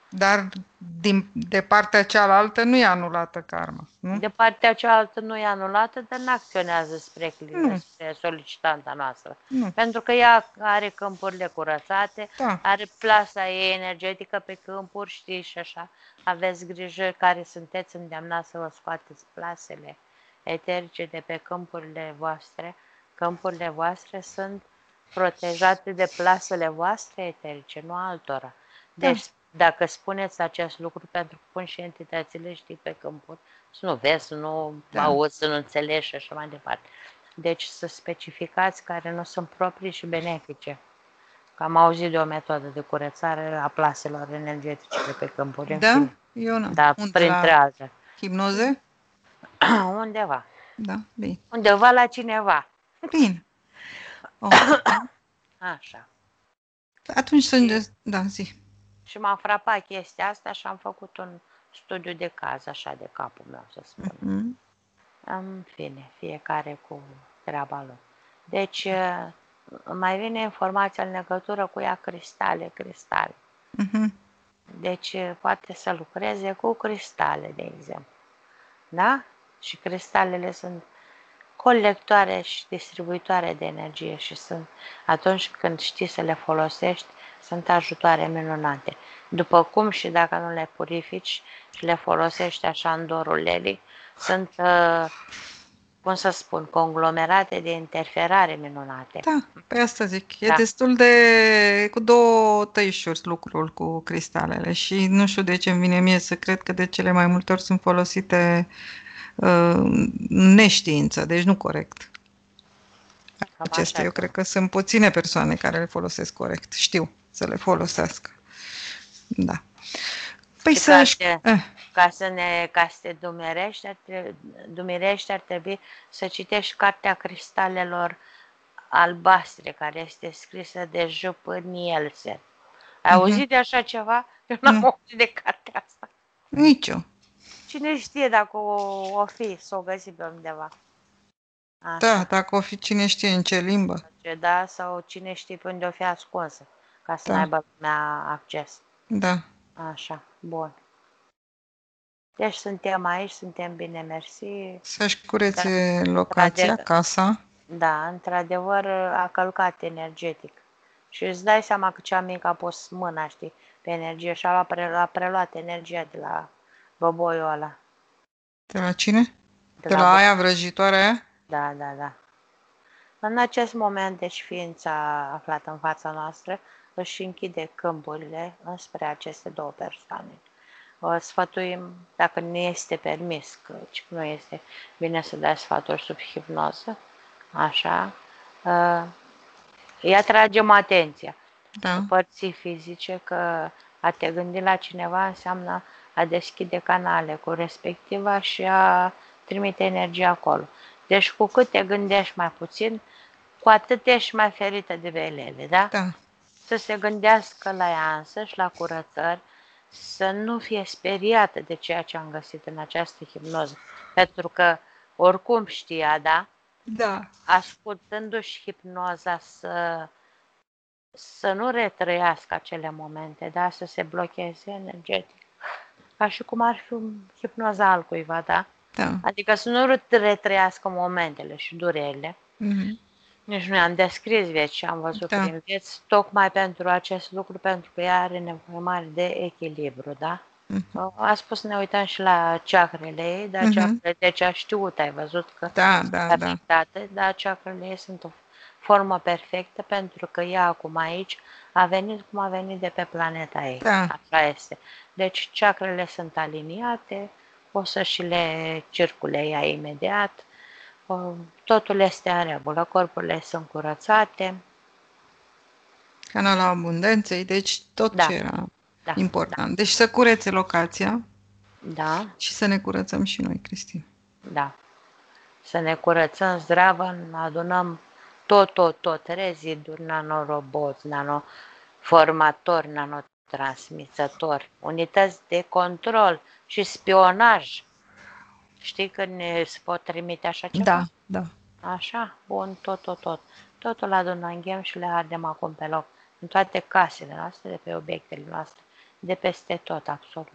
Dar din, de partea cealaltă nu e anulată karma, nu? De partea cealaltă nu e anulată, dar nu acționează spre, Nu, spre solicitanta noastră. nu, Pentru că ea are câmpurile curățate, da, are plasa ei energetică pe câmpuri, știi, și așa. Aveți grijă care sunteți îndemnați să vă scoateți plasele eterice de pe câmpurile voastre. Câmpurile voastre sunt protejate de plasele voastre eterice, nu altora. da, Deci, dacă spuneți acest lucru, pentru că pun și entitățile, știi, pe câmpuri, să nu vezi, să nu da, auzi, să nu înțelegi și așa mai departe. Deci să specificați care nu sunt proprii și benefice. Că am auzit de o metodă de curățare a plaselor energetice de pe câmpuri, în da, fine. eu nu. Da, Unde, printre la altele. hipnoze? Undeva. Da, bine. Undeva la cineva. Bine. Oh. Așa. Atunci să... Și, Da, zi. și m-a frapat chestia asta și am făcut un studiu de caz, așa, de capul meu, să spun. Mm-hmm. În fine, fiecare cu treaba lui. Deci, mai vine informația în legătură cu ea cristale, cristale. Mm-hmm. Deci, poate să lucreze cu cristale, de exemplu. Da? Și cristalele sunt colectoare și distribuitoare de energie și sunt, atunci când știi să le folosești, sunt ajutoare minunate. După cum și dacă nu le purifici și le folosești așa în dorul elei, sunt, uh, cum să spun, conglomerate de interferare minunate. Da, pe asta zic. E Da. destul de cu două tăișuri lucrul cu cristalele și nu știu de ce îmi vine mie să cred că de cele mai multe ori sunt folosite uh, neștiință, deci nu corect. Cam Acestea, așa. eu cred că sunt puține persoane care le folosesc corect. Știu să le folosească. Da. Păi Și să... ca, să, Eh, ca să ne ca să te dumerești, ar trebui, dumerești, ar trebui să citești Cartea Cristalelor Albastre, care este scrisă de J P Nielsen. Ai mhm. auzit de așa ceva? Eu n-am Nu. auzit de cartea asta. Nici eu. Cine știe dacă o, o fi, să o găsi pe undeva. Așa. Da, dacă o fi cine știe în ce limbă. Da, sau cine știe pe unde o fi ascunsă, ca să Da. n-aibă lumea acces. Da. Așa, bun. Deci suntem aici, suntem bine, mersi. Să-și curețe Da, locația, într-adevăr. casa. Da, într-adevăr a călcat energetic. Și îți dai seama că cea mică a pus mâna, știi, pe energie și a preluat, a preluat energia de la boboiul ăla. De la cine? De De la la bo- aia vrăjitoare aia? Da, da, da. În acest moment, deci ființa aflată în fața noastră își închide câmpurile înspre aceste două persoane. O sfătuim, dacă nu este permis, căci nu este bine să dai sfaturi sub hipnoză, așa, îi atragem atenția Da. părții fizice că a te gândi la cineva înseamnă a deschide canale cu respectiva și a trimite energie acolo. Deci cu cât te gândești mai puțin, cu atât ești mai ferită de velele, da? Da. Să se gândească la ea însă și la curățări, să nu fie speriată de ceea ce am găsit în această hipnoză, pentru că oricum știa, da? Da. Ascultându-și hipnoza să să nu retrăiască acele momente, da? Să se blocheze energetic. Ca și cum ar fi un hipnoza al cuiva, da? Da. Adică să nu retrăiască momentele și durerile. Mm-hmm. Nici nu am descris vieți și am văzut Da. prin vieți, tocmai pentru acest lucru, pentru că ea are nevoie mare de echilibru, da? Mm-hmm. A spus să ne uităm și la chakrele ei, dar Mhm. chakrele, deci a știut, ai văzut că Da, sunt da, da. afectate, dar chakrele ei sunt o formă perfectă pentru că ea acum aici a venit cum a venit de pe planeta ei. Da. Așa este. Deci chakrele sunt aliniate, o să și le circule ea imediat, totul este în regulă, corpurile sunt curățate. Canala abundenței, deci tot Da. ce era Da, important. Deci să curețe locația Da, și să ne curățăm și noi, Cristina. da. Să ne curățăm zdravă, adunăm tot, tot, tot, reziduri, nanoroboți, nanoformatori, nanotransmițători, unități de control și spionaj. Știi că ne se pot trimite așa ceva? Da, da. Așa? Bun, tot, tot, tot. Totul adunăm și le ardem acum pe loc. În toate casele noastre, de pe obiectele noastre de peste tot, absolut.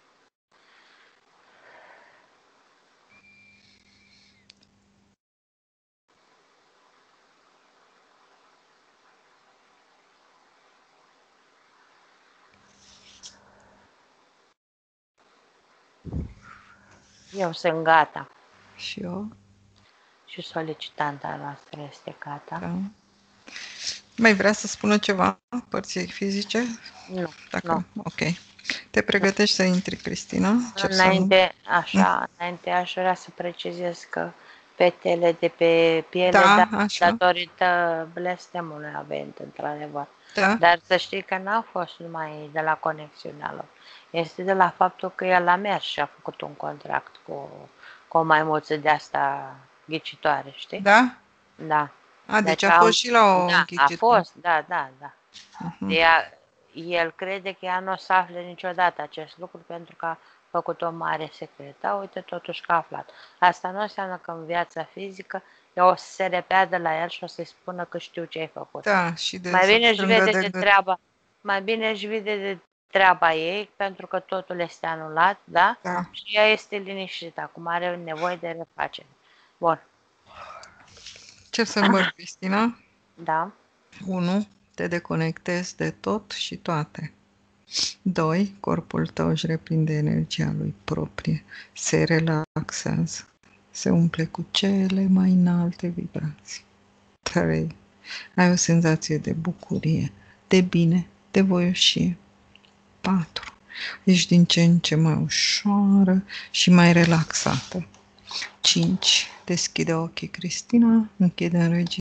Eu sunt gata. Și eu? Și solicitanta noastră este gata. Da. Mai vrea să spună ceva părții fizice? Nu, Dacă... nu. Ok. Te pregătești să intri, Cristina? Înainte, așa, înainte aș vrea să precizez că petele de pe piele, Da, da, așa. datorită blestemului avent, într-adevăr. Da. Dar să știi că n-a fost numai de la conexiunea lor. Este de la faptul că el a mers și a făcut un contract cu, cu o maimuță de asta ghicitoare, știi? Da? Da. A, deci, deci a fost și la o Da, ghicită. a fost, da, da, da. Uh-huh. Ea, el crede că ea nu o să afle niciodată acest lucru pentru că a făcut o mare secretă. Uite, totuși că a aflat. Asta nu înseamnă că în viața fizică ea o să se repeadă la el și o să-i spună că știu ce ai făcut. Da, și de mai bine își vede de, de treaba, mai bine își vede de treaba ei, pentru că totul este anulat, da? Da. Și ea este liniștită. Acum are nevoie de refacere. Bun. Ce sărbări, Cristina? Da. unu. Te deconectezi de tot și toate. doi. Corpul tău își reprinde energia lui proprie. Se relaxează. Se umple cu cele mai înalte vibrații. trei. Ai o senzație de bucurie, de bine, de voioșie. patru. Ești din ce în ce mai ușoară și mai relaxată. cinci. Deschide ochii, Cristina, închide în regie.